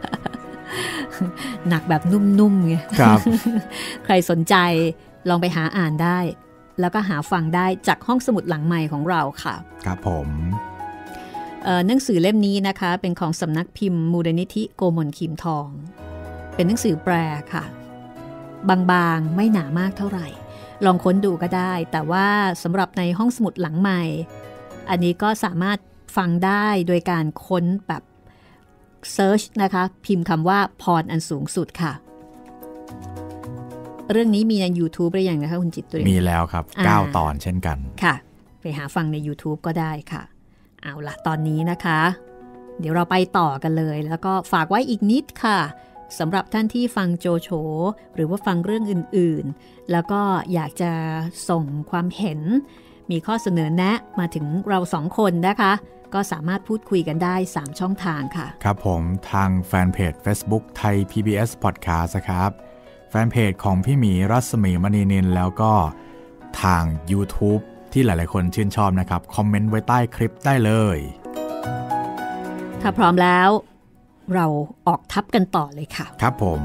หนักแบบนุ่มๆไงครับใครสนใจลองไปหาอ่านได้แล้วก็หาฟังได้จากห้องสมุดหลังใหม่ของเราค่ะครับผมหนังสือเล่มนี้นะคะเป็นของสำนักพิมพ์มูลนิธิโกมลคีมทองเป็นหนังสือแปลค่ะบางๆไม่หนามากเท่าไหร่ลองค้นดูก็ได้แต่ว่าสำหรับในห้องสมุดหลังใหม่อันนี้ก็สามารถฟังได้โดยการค้นแบบเซิร์ชนะคะพิมพ์คำว่าพรอันสูงสุดค่ะเรื่องนี้มีใน YouTube หรือยังนะคะคุณจิตตุริมีแล้วครับเก้าตอนเช่นกันค่ะไปหาฟังใน YouTube ก็ได้ค่ะเอาล่ะตอนนี้นะคะเดี๋ยวเราไปต่อกันเลยแล้วก็ฝากไว้อีกนิดค่ะสำหรับท่านที่ฟังโจโฉหรือว่าฟังเรื่องอื่นๆแล้วก็อยากจะส่งความเห็นมีข้อเสนอแนะมาถึงเราสองคนนะคะก็สามารถพูดคุยกันได้สามช่องทางค่ะครับผมทางแฟนเพจ Facebook ไทย พี บี เอส Podcast ครับแฟนเพจของพี่หมีรัศมีมณีนินแล้วก็ทาง YouTube ที่หลายๆคนชื่นชอบนะครับคอมเมนต์ไว้ใต้คลิปได้เลยถ้าพร้อมแล้วเราออกทับกันต่อเลยค่ะครับผม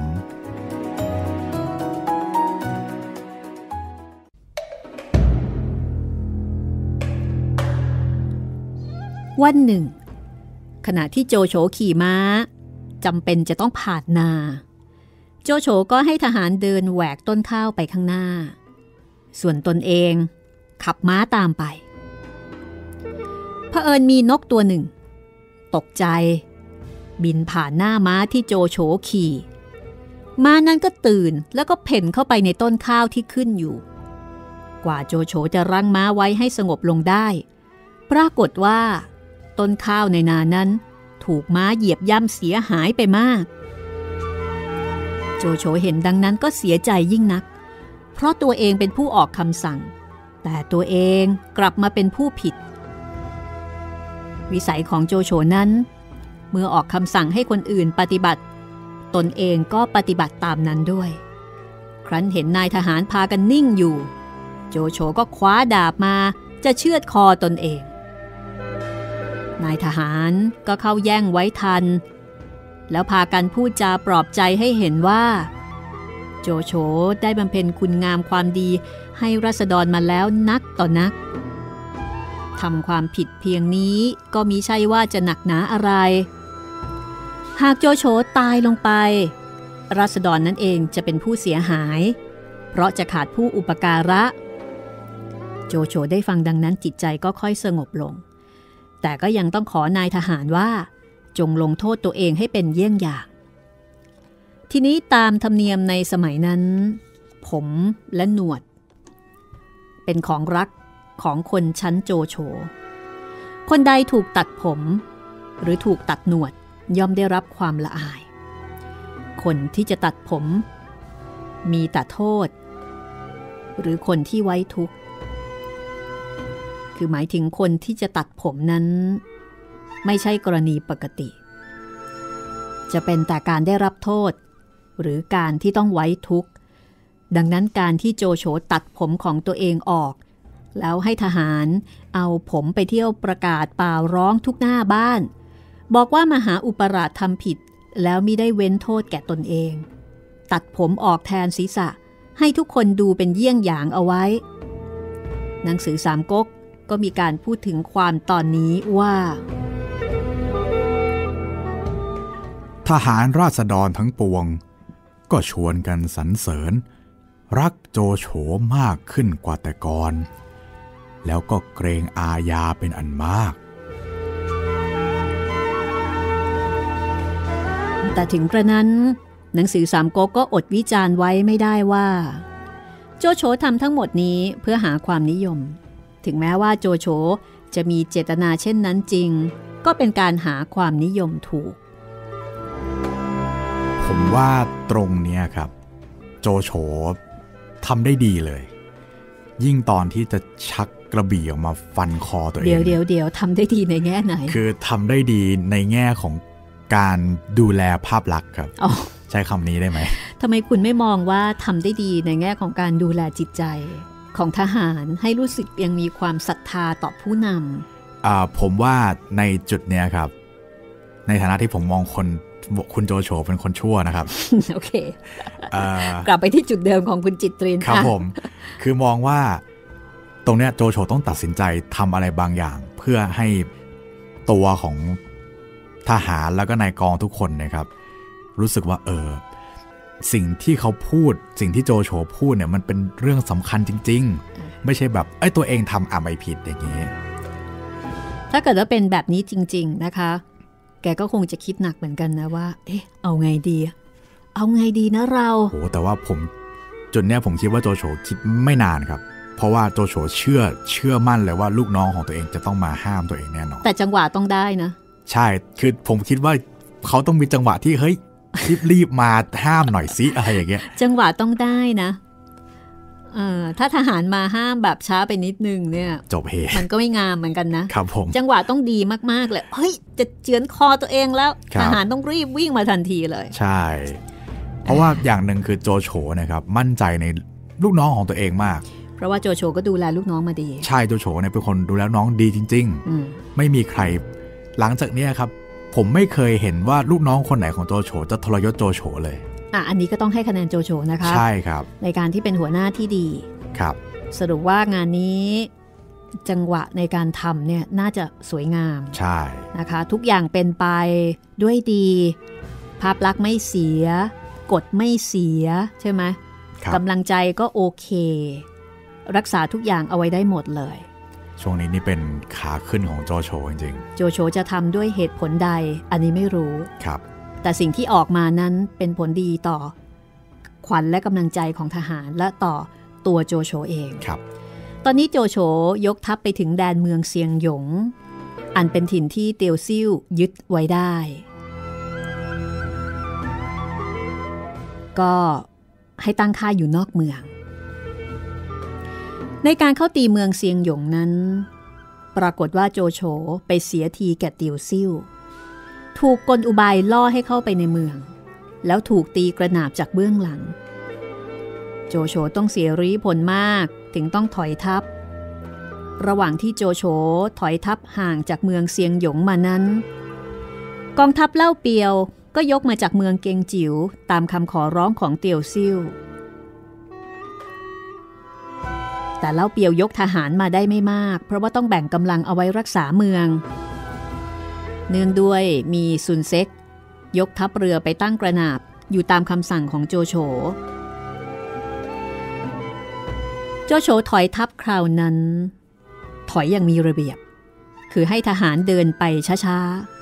วันหนึ่งขณะที่โจโฉขี่ม้าจำเป็นจะต้องผ่านนาโจโฉก็ให้ทหารเดินแหวกต้นข้าวไปข้างหน้าส่วนตนเองขับม้าตามไปเผอิญมีนกตัวหนึ่งตกใจบินผ่านหน้าม้าที่โจโฉขี่ม้านั้นก็ตื่นแล้วก็เพ่นเข้าไปในต้นข้าวที่ขึ้นอยู่กว่าโจโฉจะรั้งม้าไว้ให้สงบลงได้ปรากฏว่าต้นข้าวในนานั้นถูกม้าเหยียบย่ำเสียหายไปมากโจโฉเห็นดังนั้นก็เสียใจยิ่งนักเพราะตัวเองเป็นผู้ออกคำสั่งแต่ตัวเองกลับมาเป็นผู้ผิดวิสัยของโจโฉนั้นเมื่อออกคำสั่งให้คนอื่นปฏิบัติตนเองก็ปฏิบัติตามนั้นด้วยครั้นเห็นนายทหารพากันนิ่งอยู่โจโฉก็คว้าดาบมาจะเชือดคอตนเองนายทหารก็เข้าแย่งไว้ทันแล้วพากันพูดจาปลอบใจให้เห็นว่าโจโฉได้บำเพ็ญคุณงามความดีให้ราษฎรมาแล้วนักต่อนักทำความผิดเพียงนี้ก็มิใช่ว่าจะหนักหนาอะไรหากโจโฉตายลงไปราษฎรนั่นเองจะเป็นผู้เสียหายเพราะจะขาดผู้อุปการะโจโฉได้ฟังดังนั้นจิตใจก็ค่อยสงบลงแต่ก็ยังต้องขอนายทหารว่าจงลงโทษตัวเองให้เป็นเยี่ยงอย่างทีนี้ตามธรรมเนียมในสมัยนั้นผมและหนวดเป็นของรักของคนชั้นโจโฉคนใดถูกตัดผมหรือถูกตัดหนวดย่อมได้รับความละอายคนที่จะตัดผมมีแต่โทษหรือคนที่ไว้ทุกข์คือหมายถึงคนที่จะตัดผมนั้นไม่ใช่กรณีปกติจะเป็นแต่การได้รับโทษหรือการที่ต้องไว้ทุกข์ดังนั้นการที่โจโฉตัดผมของตัวเองออกแล้วให้ทหารเอาผมไปเที่ยวประกาศเปล่าร้องทุกหน้าบ้านบอกว่ามหาอุปราชทำผิดแล้วมิได้เว้นโทษแก่ตนเองตัดผมออกแทนศีรษะให้ทุกคนดูเป็นเยี่ยงอย่างเอาไว้หนังสือสามก๊กก็มีการพูดถึงความตอนนี้ว่าททหารราษฎรทั้งปวงก็ชวนกันสรรเสริญรักโจโฉมากขึ้นกว่าแต่ก่อนแล้วก็เกรงอาญาเป็นอันมากแต่ถึงกระนั้นหนังสือสามก๊กก็อดวิจารณ์ไว้ไม่ได้ว่าโจโฉทำทั้งหมดนี้เพื่อหาความนิยมถึงแม้ว่าโจโฉจะมีเจตนาเช่นนั้นจริงก็เป็นการหาความนิยมถูกผมว่าตรงเนี้ยครับโจโฉทำได้ดีเลยยิ่งตอนที่จะชักกระบี่ออกมาฟันคอตัวเองเดี๋ยวเดี๋ยวเดี๋ยวทำได้ดีในแง่ไหนคือทำได้ดีในแง่ของการดูแลภาพลักษณ์ครับใช้คำนี้ได้ไหมทำไมคุณไม่มองว่าทำได้ดีในแง่ของการดูแลจิตใจของทหารให้รู้สึกยังมีความศรัทธาต่อผู้นำอ่าผมว่าในจุดเนี้ยครับในฐานะที่ผมมองคนคุณโจโฉเป็นคนชั่วนะครับโอเคกลับไปที่จุดเดิมของคุณจิตรินครับผมคือมองว่าตรงเนี้ยโจโฉต้องตัดสินใจทำอะไรบางอย่างเพื่อให้ตัวของทหารแล้วก็นายกองทุกคนนะครับรู้สึกว่าเออสิ่งที่เขาพูดสิ่งที่โจโฉพูดเนี่ยมันเป็นเรื่องสำคัญจริงๆไม่ใช่แบบไอ้ตัวเองทำอ่ะไม่ผิดอย่างนี้ถ้าเกิดว่าเป็นแบบนี้จริงๆนะคะแกก็คงจะคิดหนักเหมือนกันนะว่าเอ๊ะเอาไงดีเอาไงดีนะเราโอ้แต่ว่าผมจุดเนี้ยผมคิดว่าโจโฉคิดไม่นานครับเพราะว่าโจโฉเชื่อเชื่อมั่นเลยว่าลูกน้องของตัวเองจะต้องมาห้ามตัวเองแน่นอนแต่จังหวะต้องได้นะใช่คือผมคิดว่าเขาต้องมีจังหวะที่เฮ้ยรีบรีบมาห้ามหน่อยสิอะไรอย่างเงี้ยจังหวะต้องได้นะเอ่อถ้าทหารมาห้ามแบบช้าไปนิดนึงเนี่ยจบเฮมันก็ไม่งามเหมือนกันนะครับผมจังหวะต้องดีมากๆเลยเฮ้ยจะเจือนคอตัวเองแล้วทหารต้องรีบวิ่งมาทันทีเลยใช่เพราะว่าอย่างหนึ่งคือโจโฉนะครับมั่นใจในลูกน้องของตัวเองมากเพราะว่าโจโฉก็ดูแลลูกน้องมาดีใช่โจโฉเนี่ยเป็นคนดูแลน้องดีจริงๆไม่มีใครหลังจากนี้ครับผมไม่เคยเห็นว่าลูกน้องคนไหนของโจโฉจะทรยศโจโฉเลยอ่ะอันนี้ก็ต้องให้คะแนนโจโฉนะคะใช่ครับในการที่เป็นหัวหน้าที่ดีครับสรุปว่างานนี้จังหวะในการทำเนี่ยน่าจะสวยงามใช่นะคะทุกอย่างเป็นไปด้วยดีภาพลักษณ์ไม่เสียกฎไม่เสียใช่ไหมกำลังใจก็โอเครักษาทุกอย่างเอาไว้ได้หมดเลยช่วงนี้นี่เป็นขาขึ้นของโจโฉจริงๆโจโฉจะทำด้วยเหตุผลใดอันนี้ไม่รู้ครับแต่สิ่งที่ออกมานั้นเป็นผลดีต่อขวัญและกำลังใจของทหารและต่อตัวโจโฉเองครับตอนนี้โจโฉยกทัพไปถึงแดนเมืองเซียงหยงอันเป็นถิ่นที่เตียวซิ่วยึดไว้ได้ก็ให้ตั้งค่ายอยู่นอกเมืองในการเข้าตีเมืองเซียงหยงนั้นปรากฏว่าโจโฉไปเสียทีแก่เตียวซิ่วถูกกลอุบายล่อให้เข้าไปในเมืองแล้วถูกตีกระหนาบจากเบื้องหลังโจโฉต้องเสียรีผลมากถึงต้องถอยทัพระหว่างที่โจโฉถอยทัพห่างจากเมืองเซียงหยงมานั้นกองทัพเล่าเปียวก็ยกมาจากเมืองเกงจิ๋วตามคำขอร้องของเตียวซิ่วแต่เล่าเปียวยกทหารมาได้ไม่มากเพราะว่าต้องแบ่งกำลังเอาไว้รักษาเมืองเนื่องด้วยมีซุนเซ็กยกทัพเรือไปตั้งกระหนาบอยู่ตามคำสั่งของโจโฉโจโฉถอยทัพคราวนั้นถอยอย่างมีระเบียบคือให้ทหารเดินไปช้า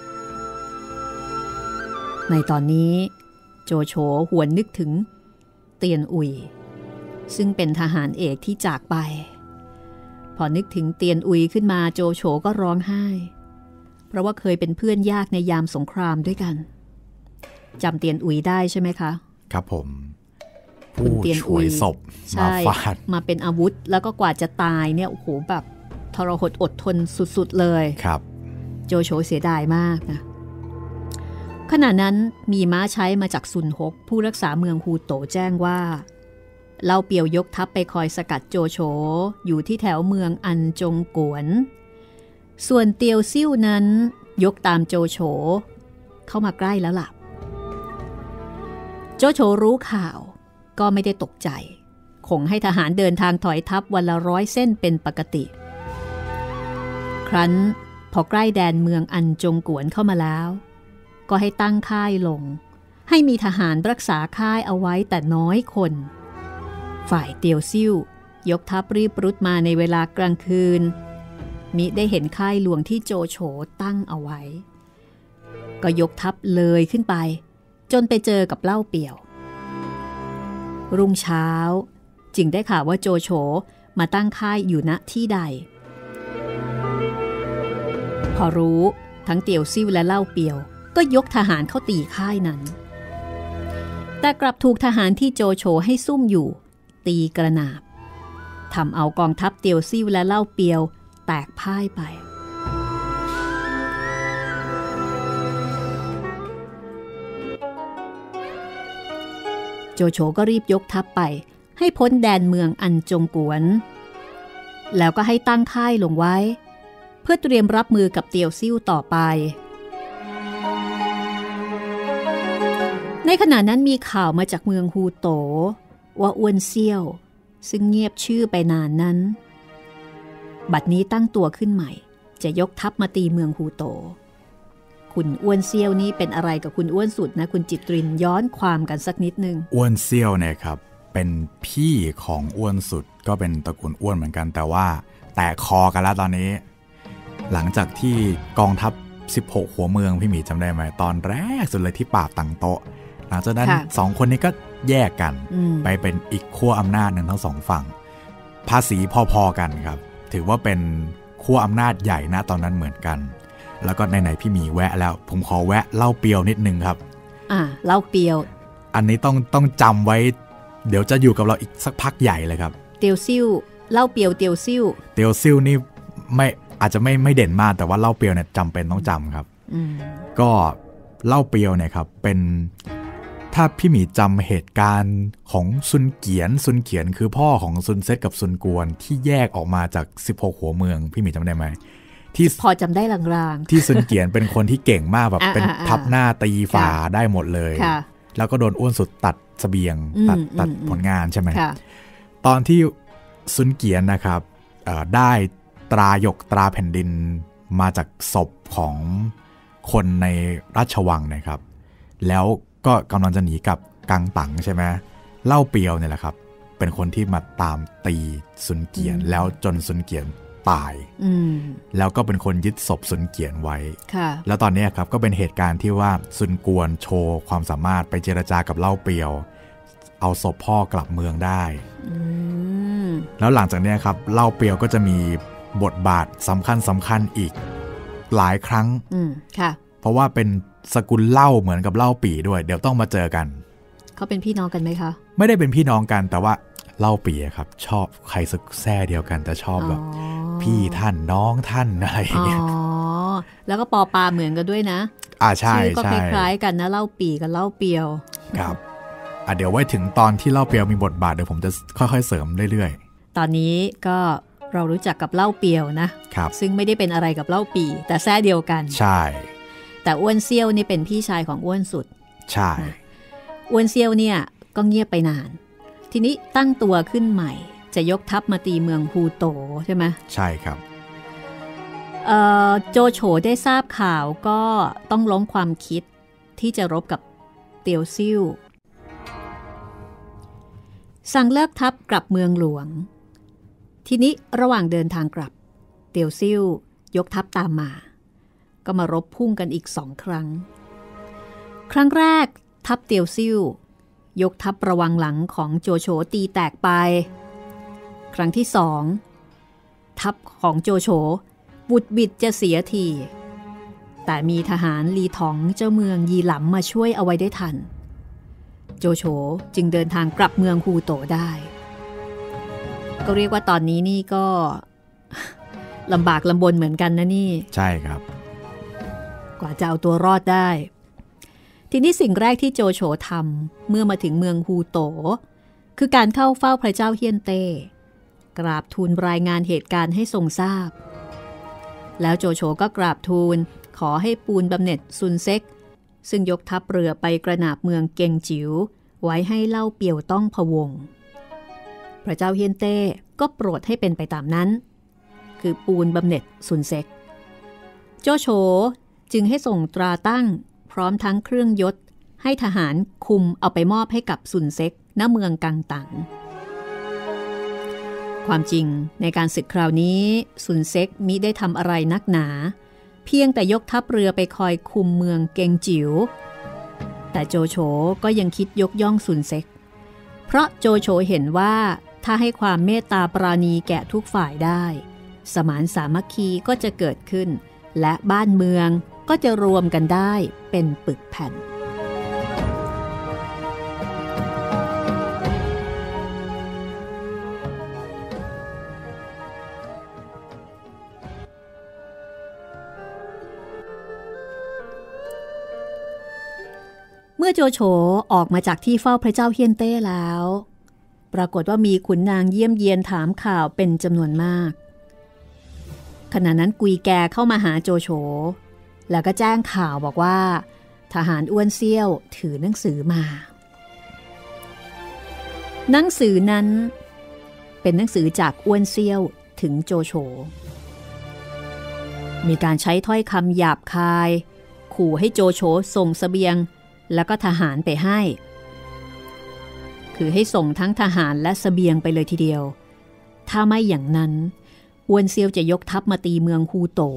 ๆในตอนนี้โจโฉหวนนึกถึงเตียนอุยซึ่งเป็นทหารเอกที่จากไปพอนึกถึงเตียนอุยขึ้นมาโจโฉก็ร้องไห้เพราะว่าเคยเป็นเพื่อนยากในยามสงครามด้วยกันจำเตียนอุยได้ใช่ไหมคะครับผมผู้ช่วยศพมาฟาดมาเป็นอาวุธแล้วก็กว่าจะตายเนี่ยโอ้โหแบบทรหดอดทนสุดๆเลยครับโจโฉเสียดายมากนะขณะนั้นมีม้าใช้มาจากซุนฮกผู้รักษาเมืองฮูโตแจ้งว่าเล่าเปียวยกทัพไปคอยสกัดโจโฉอยู่ที่แถวเมืองอันจงกวนส่วนเตียวซิ่วนั้นยกตามโจโฉเข้ามาใกล้แล้วล่ะโจโฉรู้ข่าวก็ไม่ได้ตกใจคงให้ทหารเดินทางถอยทัพวันละร้อยเส้นเป็นปกติครั้นพอใกล้แดนเมืองอันจงกวนเข้ามาแล้วก็ให้ตั้งค่ายลงให้มีทหารรักษาค่ายเอาไว้แต่น้อยคนฝ่ายเตียวซิ่วยกทัพรีบรุดมาในเวลากลางคืนมิได้เห็นค่ายหลวงที่โจโฉตั้งเอาไว้ก็ยกทัพเลยขึ้นไปจนไปเจอกับเล่าเปี่ยวรุ่งเช้าจึงได้ข่าวว่าโจโฉมาตั้งค่ายอยู่ณที่ใดพอรู้ทั้งเตียวซิ่วและเล่าเปี่ยวก็ยกทหารเข้าตีค่ายนั้นแต่กลับถูกทหารที่โจโฉให้ซุ่มอยู่ตีกระหนาบทำเอากองทัพเตียวซิ่วและเล่าเปี่ยวแตกพ่ายไปโจโฉก็รีบยกทัพไปให้พ้นแดนเมืองอันจงกวนแล้วก็ให้ตั้งค่ายลงไว้เพื่อเตรียมรับมือกับเตียวซิ่วต่อไปในขณะนั้นมีข่าวมาจากเมืองฮูโตว่าอ้วนเซี่ยวซึ่งเงียบชื่อไปนานนั้นบัดนี้ตั้งตัวขึ้นใหม่จะยกทัพมาตีเมืองฮูโตคุณอ้วนเซี่ยวนี้เป็นอะไรกับคุณอ้วนสุดนะคุณจิตรินย้อนความกันสักนิดนึงอ้วนเซี่ยวเนี่ยครับเป็นพี่ของอ้วนสุดก็เป็นตระกูลอ้วนเหมือนกันแต่ว่าแตกคอกันแล้วตอนนี้หลังจากที่กองทัพสิบหกหัวเมืองพี่หมีจำได้ไหมตอนแรกสุดเลยที่ปราบตังโต๊ะหลังจากนั้นสองคนนี้ก็แยกกันไปเป็นอีกขั้วอำนาจหนึ่งทั้งสองฝั่งภาษีพอๆกันครับถือว่าเป็นขั้วอำนาจใหญ่นะตอนนั้นเหมือนกันแล้วก็ไหนๆพี่หมีแวะแล้วผมขอแวะเล่าเปียวนิดนึงครับอ่าเล่าเปียวอันนี้ต้องต้องจำไว้เดี๋ยวจะอยู่กับเราอีกสักพักใหญ่เลยครับเตียวซิ่วเล่าเปียวเตียวซิ่วเตียวซิ่วนี่ไม่อาจจะไม่ไม่เด่นมากแต่ว่าเล่าเปียวเนี่ยจำเป็นต้องจำครับก็เล่าเปียวเนี่ยครับเป็นถ้าพี่หมีจำเหตุการณ์ของซุนเกียนซุนเกียนคือพ่อของซุนเซ็ตกับซุนกวนที่แยกออกมาจากสิบหกหัวเมืองพี่หมีจำได้ไหมที่พอจำได้ลางๆที่ซุนเกียนเป็นคนที่เก่งมากแบบเป็นทับหน้าตีฝาได้หมดเลยแล้วก็โดนอ้วนสุดตัดเสบียงตัดตัดผลงานใช่ไหมตอนที่ซุนเกียนนะครับได้ตราหยกตราแผ่นดินมาจากศพของคนในราชวังนะครับแล้วก็กำลังจะหนีกับกังตังใช่ไหมเล่าเปียวเนี่ยแหละครับเป็นคนที่มาตามตีซุนเกียนแล้วจนซุนเกียนตายแล้วก็เป็นคนยึดศพซุนเกียนไว้แล้วตอนนี้ครับก็เป็นเหตุการณ์ที่ว่าซุนกวนโชว์ความสามารถไปเจรจากับเล่าเปียวเอาศพพ่อกลับเมืองได้แล้วหลังจากนี้ครับเล่าเปียวก็จะมีบทบาทสำคัญสำคัญอีกหลายครั้งเพราะว่าเป็นสกุลเล่าเหมือนกับเล่าปี่ด้วยเดี๋ยวต้องมาเจอกันเขาเป็นพี่น้องกันไหมคะไม่ได้เป็นพี่น้องกันแต่ว่าเล่าปี่ครับชอบใครสักแซ่เดียวกันแต่ชอบแบบพี่ท่านน้องท่านอะไรอย่างเงี้ยอ๋อแล้วก็ปอปาเหมือนกันด้วยนะอ่าใช่ชื่อก็คล้ายๆกันนะเล่าปี่กับเล่าเปียวครับอ่ะเดี๋ยวไว้ถึงตอนที่เล่าเปียวมีบทบาทเดี๋ยวผมจะค่อยๆเสริมเรื่อยๆตอนนี้ก็เรารู้จักกับเล่าเปียวนะครับซึ่งไม่ได้เป็นอะไรกับเล่าปี่แต่แซ่เดียวกันใช่แต่อ้วนเซี่ยวนี่เป็นพี่ชายของอ้วนสุดใช่อ้วนเซี่ยวเนี่ยก็เงียบไปนานทีนี้ตั้งตัวขึ้นใหม่จะยกทัพมาตีเมืองฮูโตใช่ไหมใช่ครับโจโฉได้ทราบข่าวก็ต้องล้มความคิดที่จะรบกับเตียวซิ่วสั่งเลิกทัพกลับเมืองหลวงทีนี้ระหว่างเดินทางกลับเตียวซิ่วยกทัพตามมาก็มารบพุ่งกันอีกสองครั้งครั้งแรกทัพเตียวซิ่วยกทัพระวังหลังของโจโฉตีแตกไปครั้งที่สองทัพของโจโฉบุดบิดจะเสียทีแต่มีทหารลีถองเจ้าเมืองยีหลำมาช่วยเอาไว้ได้ทันโจโฉจึงเดินทางกลับเมืองฮูโตได้ก็เรียกว่าตอนนี้นี่ก็ลำบากลำบนเหมือนกันนะนี่ใช่ครับกว่าจะเอาตัวรอดได้ทีนี้สิ่งแรกที่โจโฉทำเมื่อมาถึงเมืองฮูโตคือการเข้าเฝ้าพระเจ้าเฮียนเต้กราบทูลรายงานเหตุการณ์ให้ทรงทราบแล้วโจโฉก็กราบทูลขอให้ปูนบำเหน็จซุนเซ็กซึ่งยกทัพเรือไปกระนาบเมืองเกงจิ๋วไว้ให้เล่าเปียวต้องพะวงพระเจ้าเฮียนเต้ก็โปรดให้เป็นไปตามนั้นคือปูนบำเหน็จซุนเซ็กโจโฉจึงให้ส่งตราตั้งพร้อมทั้งเครื่องยศให้ทหารคุมเอาไปมอบให้กับซุนเซ็กณเมืองกังตังความจริงในการศึกคราวนี้ซุนเซ็กมิได้ทำอะไรนักหนาเพียงแต่ยกทัพเรือไปคอยคุมเมืองเกงจิ๋วแต่โจโฉก็ยังคิดยกย่องซุนเซ็กเพราะโจโฉเห็นว่าถ้าให้ความเมตตาปราณีแก่ทุกฝ่ายได้สมานสามัคคีก็จะเกิดขึ้นและบ้านเมืองก็จะรวมกันได้เป็นปึกแผ่นเมื่อโจโฉออกมาจากที่เฝ้าพระเจ้าเฮียนเต้แล้วปรากฏว่ามีขุนนางเยี่ยมเยียนถามข่าวเป็นจำนวนมากขณะนั้นกุยแกเข้ามาหาโจโฉแล้วก็แจ้งข่าวบอกว่าทหารอ้วนเซี่ยวถือหนังสือมาหนังสือนั้นเป็นหนังสือจากอ้วนเซี่ยวถึงโจโฉมีการใช้ถ้อยคำหยาบคายขู่ให้โจโฉส่งเสบียงแล้วก็ทหารไปให้คือให้ส่งทั้งทหารและเสบียงไปเลยทีเดียวถ้าไม่อย่างนั้นอ้วนเซี่ยวจะยกทัพมาตีเมืองฮูโต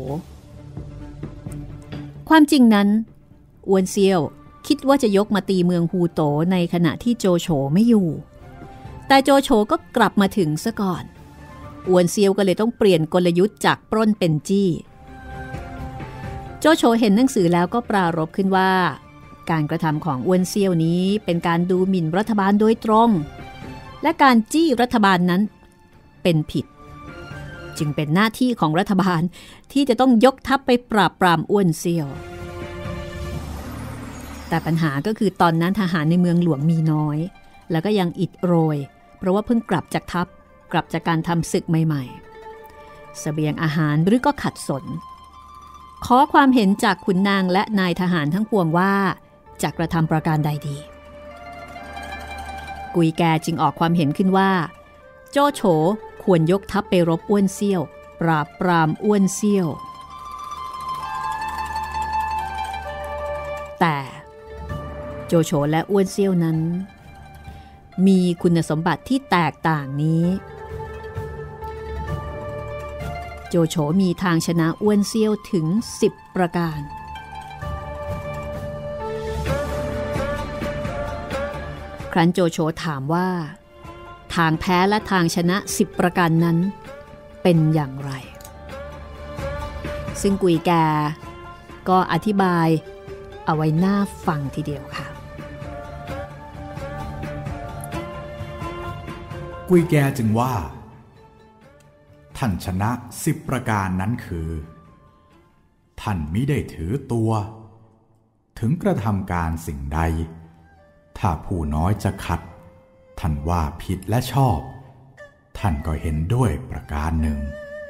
ความจริงนั้นอ้วนเซี่ยวคิดว่าจะยกมาตีเมืองฮูโตในขณะที่โจโฉไม่อยู่แต่โจโฉก็กลับมาถึงซะก่อนอ้วนเซี่ยวก็เลยต้องเปลี่ยนกลยุทธ์จากปล้นเป็นจี้โจโฉเห็นหนังสือแล้วก็ปรารภขึ้นว่าการกระทำของอ้วนเซี่ยวนี้เป็นการดูหมิ่นรัฐบาลโดยตรงและการจี้รัฐบาลนั้นเป็นผิดจึงเป็นหน้าที่ของรัฐบาลที่จะต้องยกทัพไปปราบปรามอ้วนเซี่ยวแต่ปัญหาก็คือตอนนั้นทหารในเมืองหลวงมีน้อยแล้วก็ยังอิดโรยเพราะว่าเพิ่งกลับจากทัพกลับจากการทำศึกใหม่ๆเสบียงอาหารหรือก็ขัดสนขอความเห็นจากขุนนางและนายทหารทั้งปวงว่าจะกระทำประการใดดีกุยแกจึงออกความเห็นขึ้นว่าโจโฉควรยกทัพไปรบอ้วนเซี่ยวปราบปรามอ้วนเซี่ยวแต่โจโฉและอ้วนเซี่ยวนั้นมีคุณสมบัติที่แตกต่างนี้โจโฉมีทางชนะอ้วนเซี่ยวถึงสิบประการครั้นโจโฉถามว่าทางแพ้และทางชนะสิบประการนั้นเป็นอย่างไรซึ่งกุยแกก็อธิบายเอาไว้น่าฟังทีเดียวค่ะกุยแกจึงว่าท่านชนะสิบประการนั้นคือท่านมิได้ถือตัวถึงกระทำการสิ่งใดถ้าผู้น้อยจะขัดท่านว่าผิดและชอบท่านก็เห็นด้วยประการหนึ่ง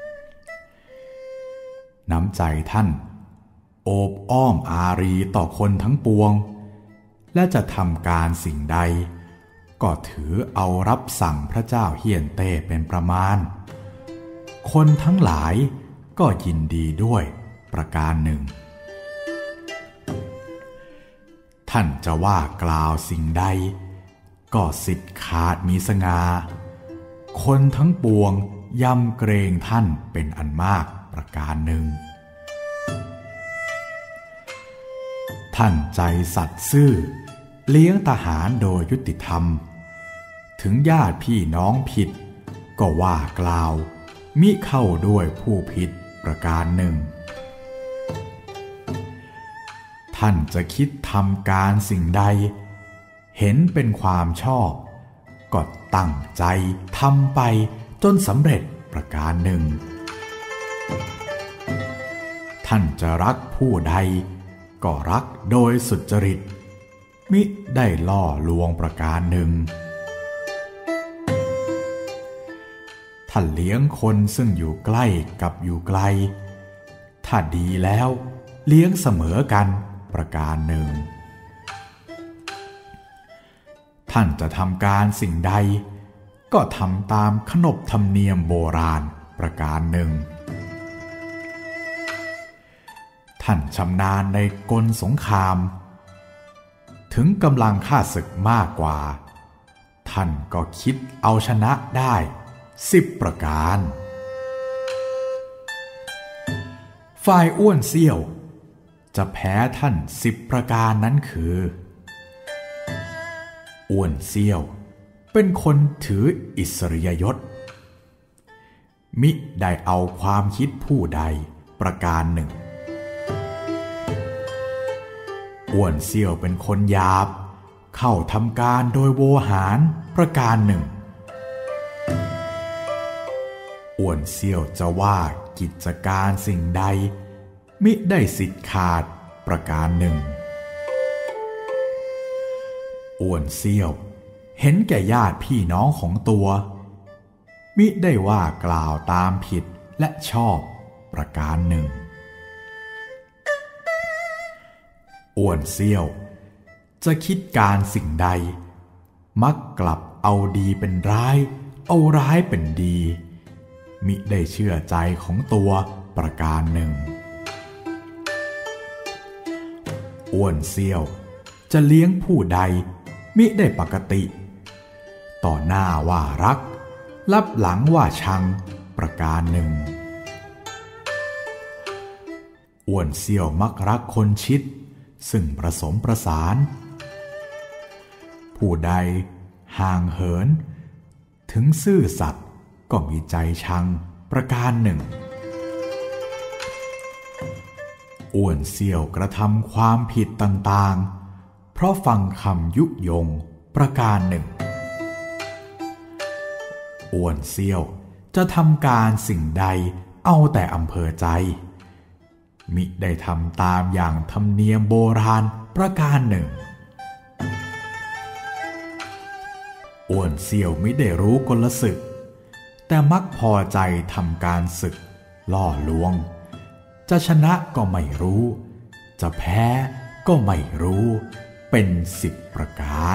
น้ำใจท่านโอบอ้อมอารีต่อคนทั้งปวงและจะทำการสิ่งใดก็ถือเอารับสั่งพระเจ้าเฮียนเต้เป็นประมาณคนทั้งหลายก็ยินดีด้วยประการหนึ่งท่านจะว่ากล่าวสิ่งใดก็สิทธิ์ขาดมีสง่าคนทั้งปวงยำเกรงท่านเป็นอันมากประการหนึ่งท่านใจสัตย์ซื่อเลี้ยงทหารโดยยุติธรรมถึงญาติพี่น้องผิดก็ว่ากล่าวมิเข้าด้วยผู้ผิดประการหนึ่งท่านจะคิดทำการสิ่งใดเห็นเป็นความชอบก็ตั้งใจทำไปจนสำเร็จประการหนึ่งท่านจะรักผู้ใดก็รักโดยสุจริตมิได้ล่อลวงประการหนึ่งท่านเลี้ยงคนซึ่งอยู่ใกล้กับอยู่ไกลถ้าดีแล้วเลี้ยงเสมอกันประการหนึ่งท่านจะทำการสิ่งใดก็ทำตามขนบธรรมเนียมโบราณประการหนึ่งท่านชำนาญในกลสงครามถึงกำลังข้าศึกมากกว่าท่านก็คิดเอาชนะได้สิบประการฝ่ายอ้วนเซี่ยวจะแพ้ท่านสิบประการนั้นคืออ้วนเซี่ยวเป็นคนถืออิสริยยศมิได้เอาความคิดผู้ใดประการหนึ่งอ้วนเซี่ยวเป็นคนหยาบเข้าทำการโดยโวหารประการหนึ่งอ้วนเซี่ยวจะว่ากิจการสิ่งใดมิได้สิทธิ์ขาดประการหนึ่งอ้วนเซี่ยวเห็นแก่ญาติพี่น้องของตัวมิได้ว่ากล่าวตามผิดและชอบประการหนึ่งอ้วนเซี่ยวจะคิดการสิ่งใดมักกลับเอาดีเป็นร้ายเอาร้ายเป็นดีมิได้เชื่อใจของตัวประการหนึ่งอ้วนเซี่ยวจะเลี้ยงผู้ใดมิได้ปกติต่อหน้าว่ารักลับหลังว่าชังประการหนึ่งอ้วนเซี่ยวมักรักคนชิดซึ่งผสมประสานผู้ใดห่างเหินถึงซื่อสัตย์ก็มีใจชังประการหนึ่งอ้วนเซี่ยวกระทำความผิดต่างๆเพราะฟังคำยุยงประการหนึ่งอ้วนเซี่ยวจะทำการสิ่งใดเอาแต่อำเภอใจมิได้ทำตามอย่างธรรมเนียมโบราณประการหนึ่งอ้วนเซี่ยวมิได้รู้กลศึกแต่มักพอใจทำการศึกล่อลวงจะชนะก็ไม่รู้จะแพ้ก็ไม่รู้เป็นสิบประการ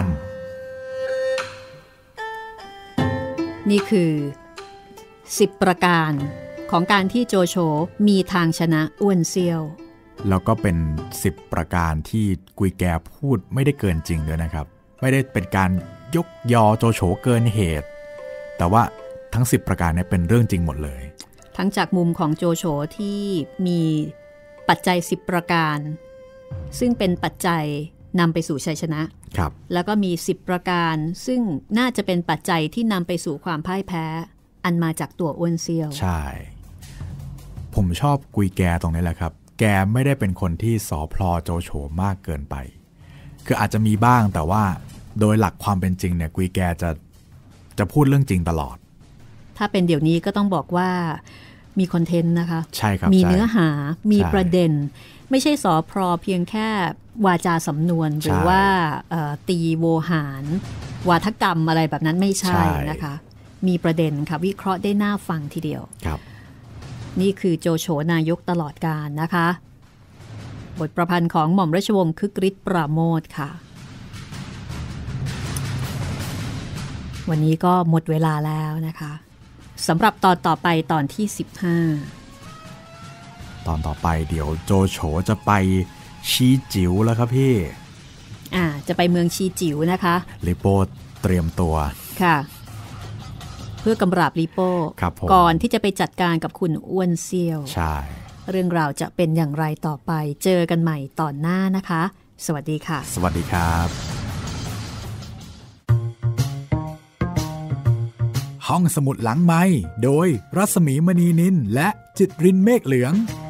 นี่คือสิบประการของการที่โจโฉมีทางชนะอ้วนเซี่ยวแล้วก็เป็นสิบประการที่กุยแกพูดไม่ได้เกินจริงด้วยนะครับไม่ได้เป็นการยกยอโจโฉเกินเหตุแต่ว่าทั้งสิบประการนี้เป็นเรื่องจริงหมดเลยทั้งจากมุมของโจโฉที่มีปัจจัยสิบประการซึ่งเป็นปัจจัยนำไปสู่ชัยชนะครับแล้วก็มีสิบประการซึ่งน่าจะเป็นปัจจัยที่นำไปสู่ความพ่ายแพ้อันมาจากตัวอ้วนเซี่ยวใช่ผมชอบกุยแกตรงนี้แหละครับแกไม่ได้เป็นคนที่สอพลอโจโฉมากเกินไปคืออาจจะมีบ้างแต่ว่าโดยหลักความเป็นจริงเนี่ยกุยแกจะจะพูดเรื่องจริงตลอดถ้าเป็นเดี๋ยวนี้ก็ต้องบอกว่ามีคอนเทนต์นะคะใช่ครับมีเนื้อหามีประเด็นไม่ใช่สอพลอเพียงแค่วาจาสำนวนหรือว่าตีโวหารวาทกรรมอะไรแบบนั้นไม่ใช่นะคะมีประเด็นค่ะวิเคราะห์ได้น่าฟังทีเดียวครับนี่คือโจโฉนายกตลอดกาลนะคะบทประพันธ์ของหม่อมราชวงศ์คึกฤทธิ์ปราโมทค่ะวันนี้ก็หมดเวลาแล้วนะคะสำหรับตอนต่อไปตอนที่สิบห้าตอนต่อไปเดี๋ยวโจโฉจะไปชีจิ๋วแล้วครับพี่อ่าจะไปเมืองชีจิ๋วนะคะลิโป้เตรียมตัวค่ะเพื่อกำราบลิโป้ก่อนที่จะไปจัดการกับคุณอ้วนเซี่ยวใช่เรื่องราวจะเป็นอย่างไรต่อไปเจอกันใหม่ตอนหน้านะคะสวัสดีค่ะสวัสดีครับห้องสมุดหลังไมค์โดยรัศมีมณีนินและจิตรินเมฆเหลือง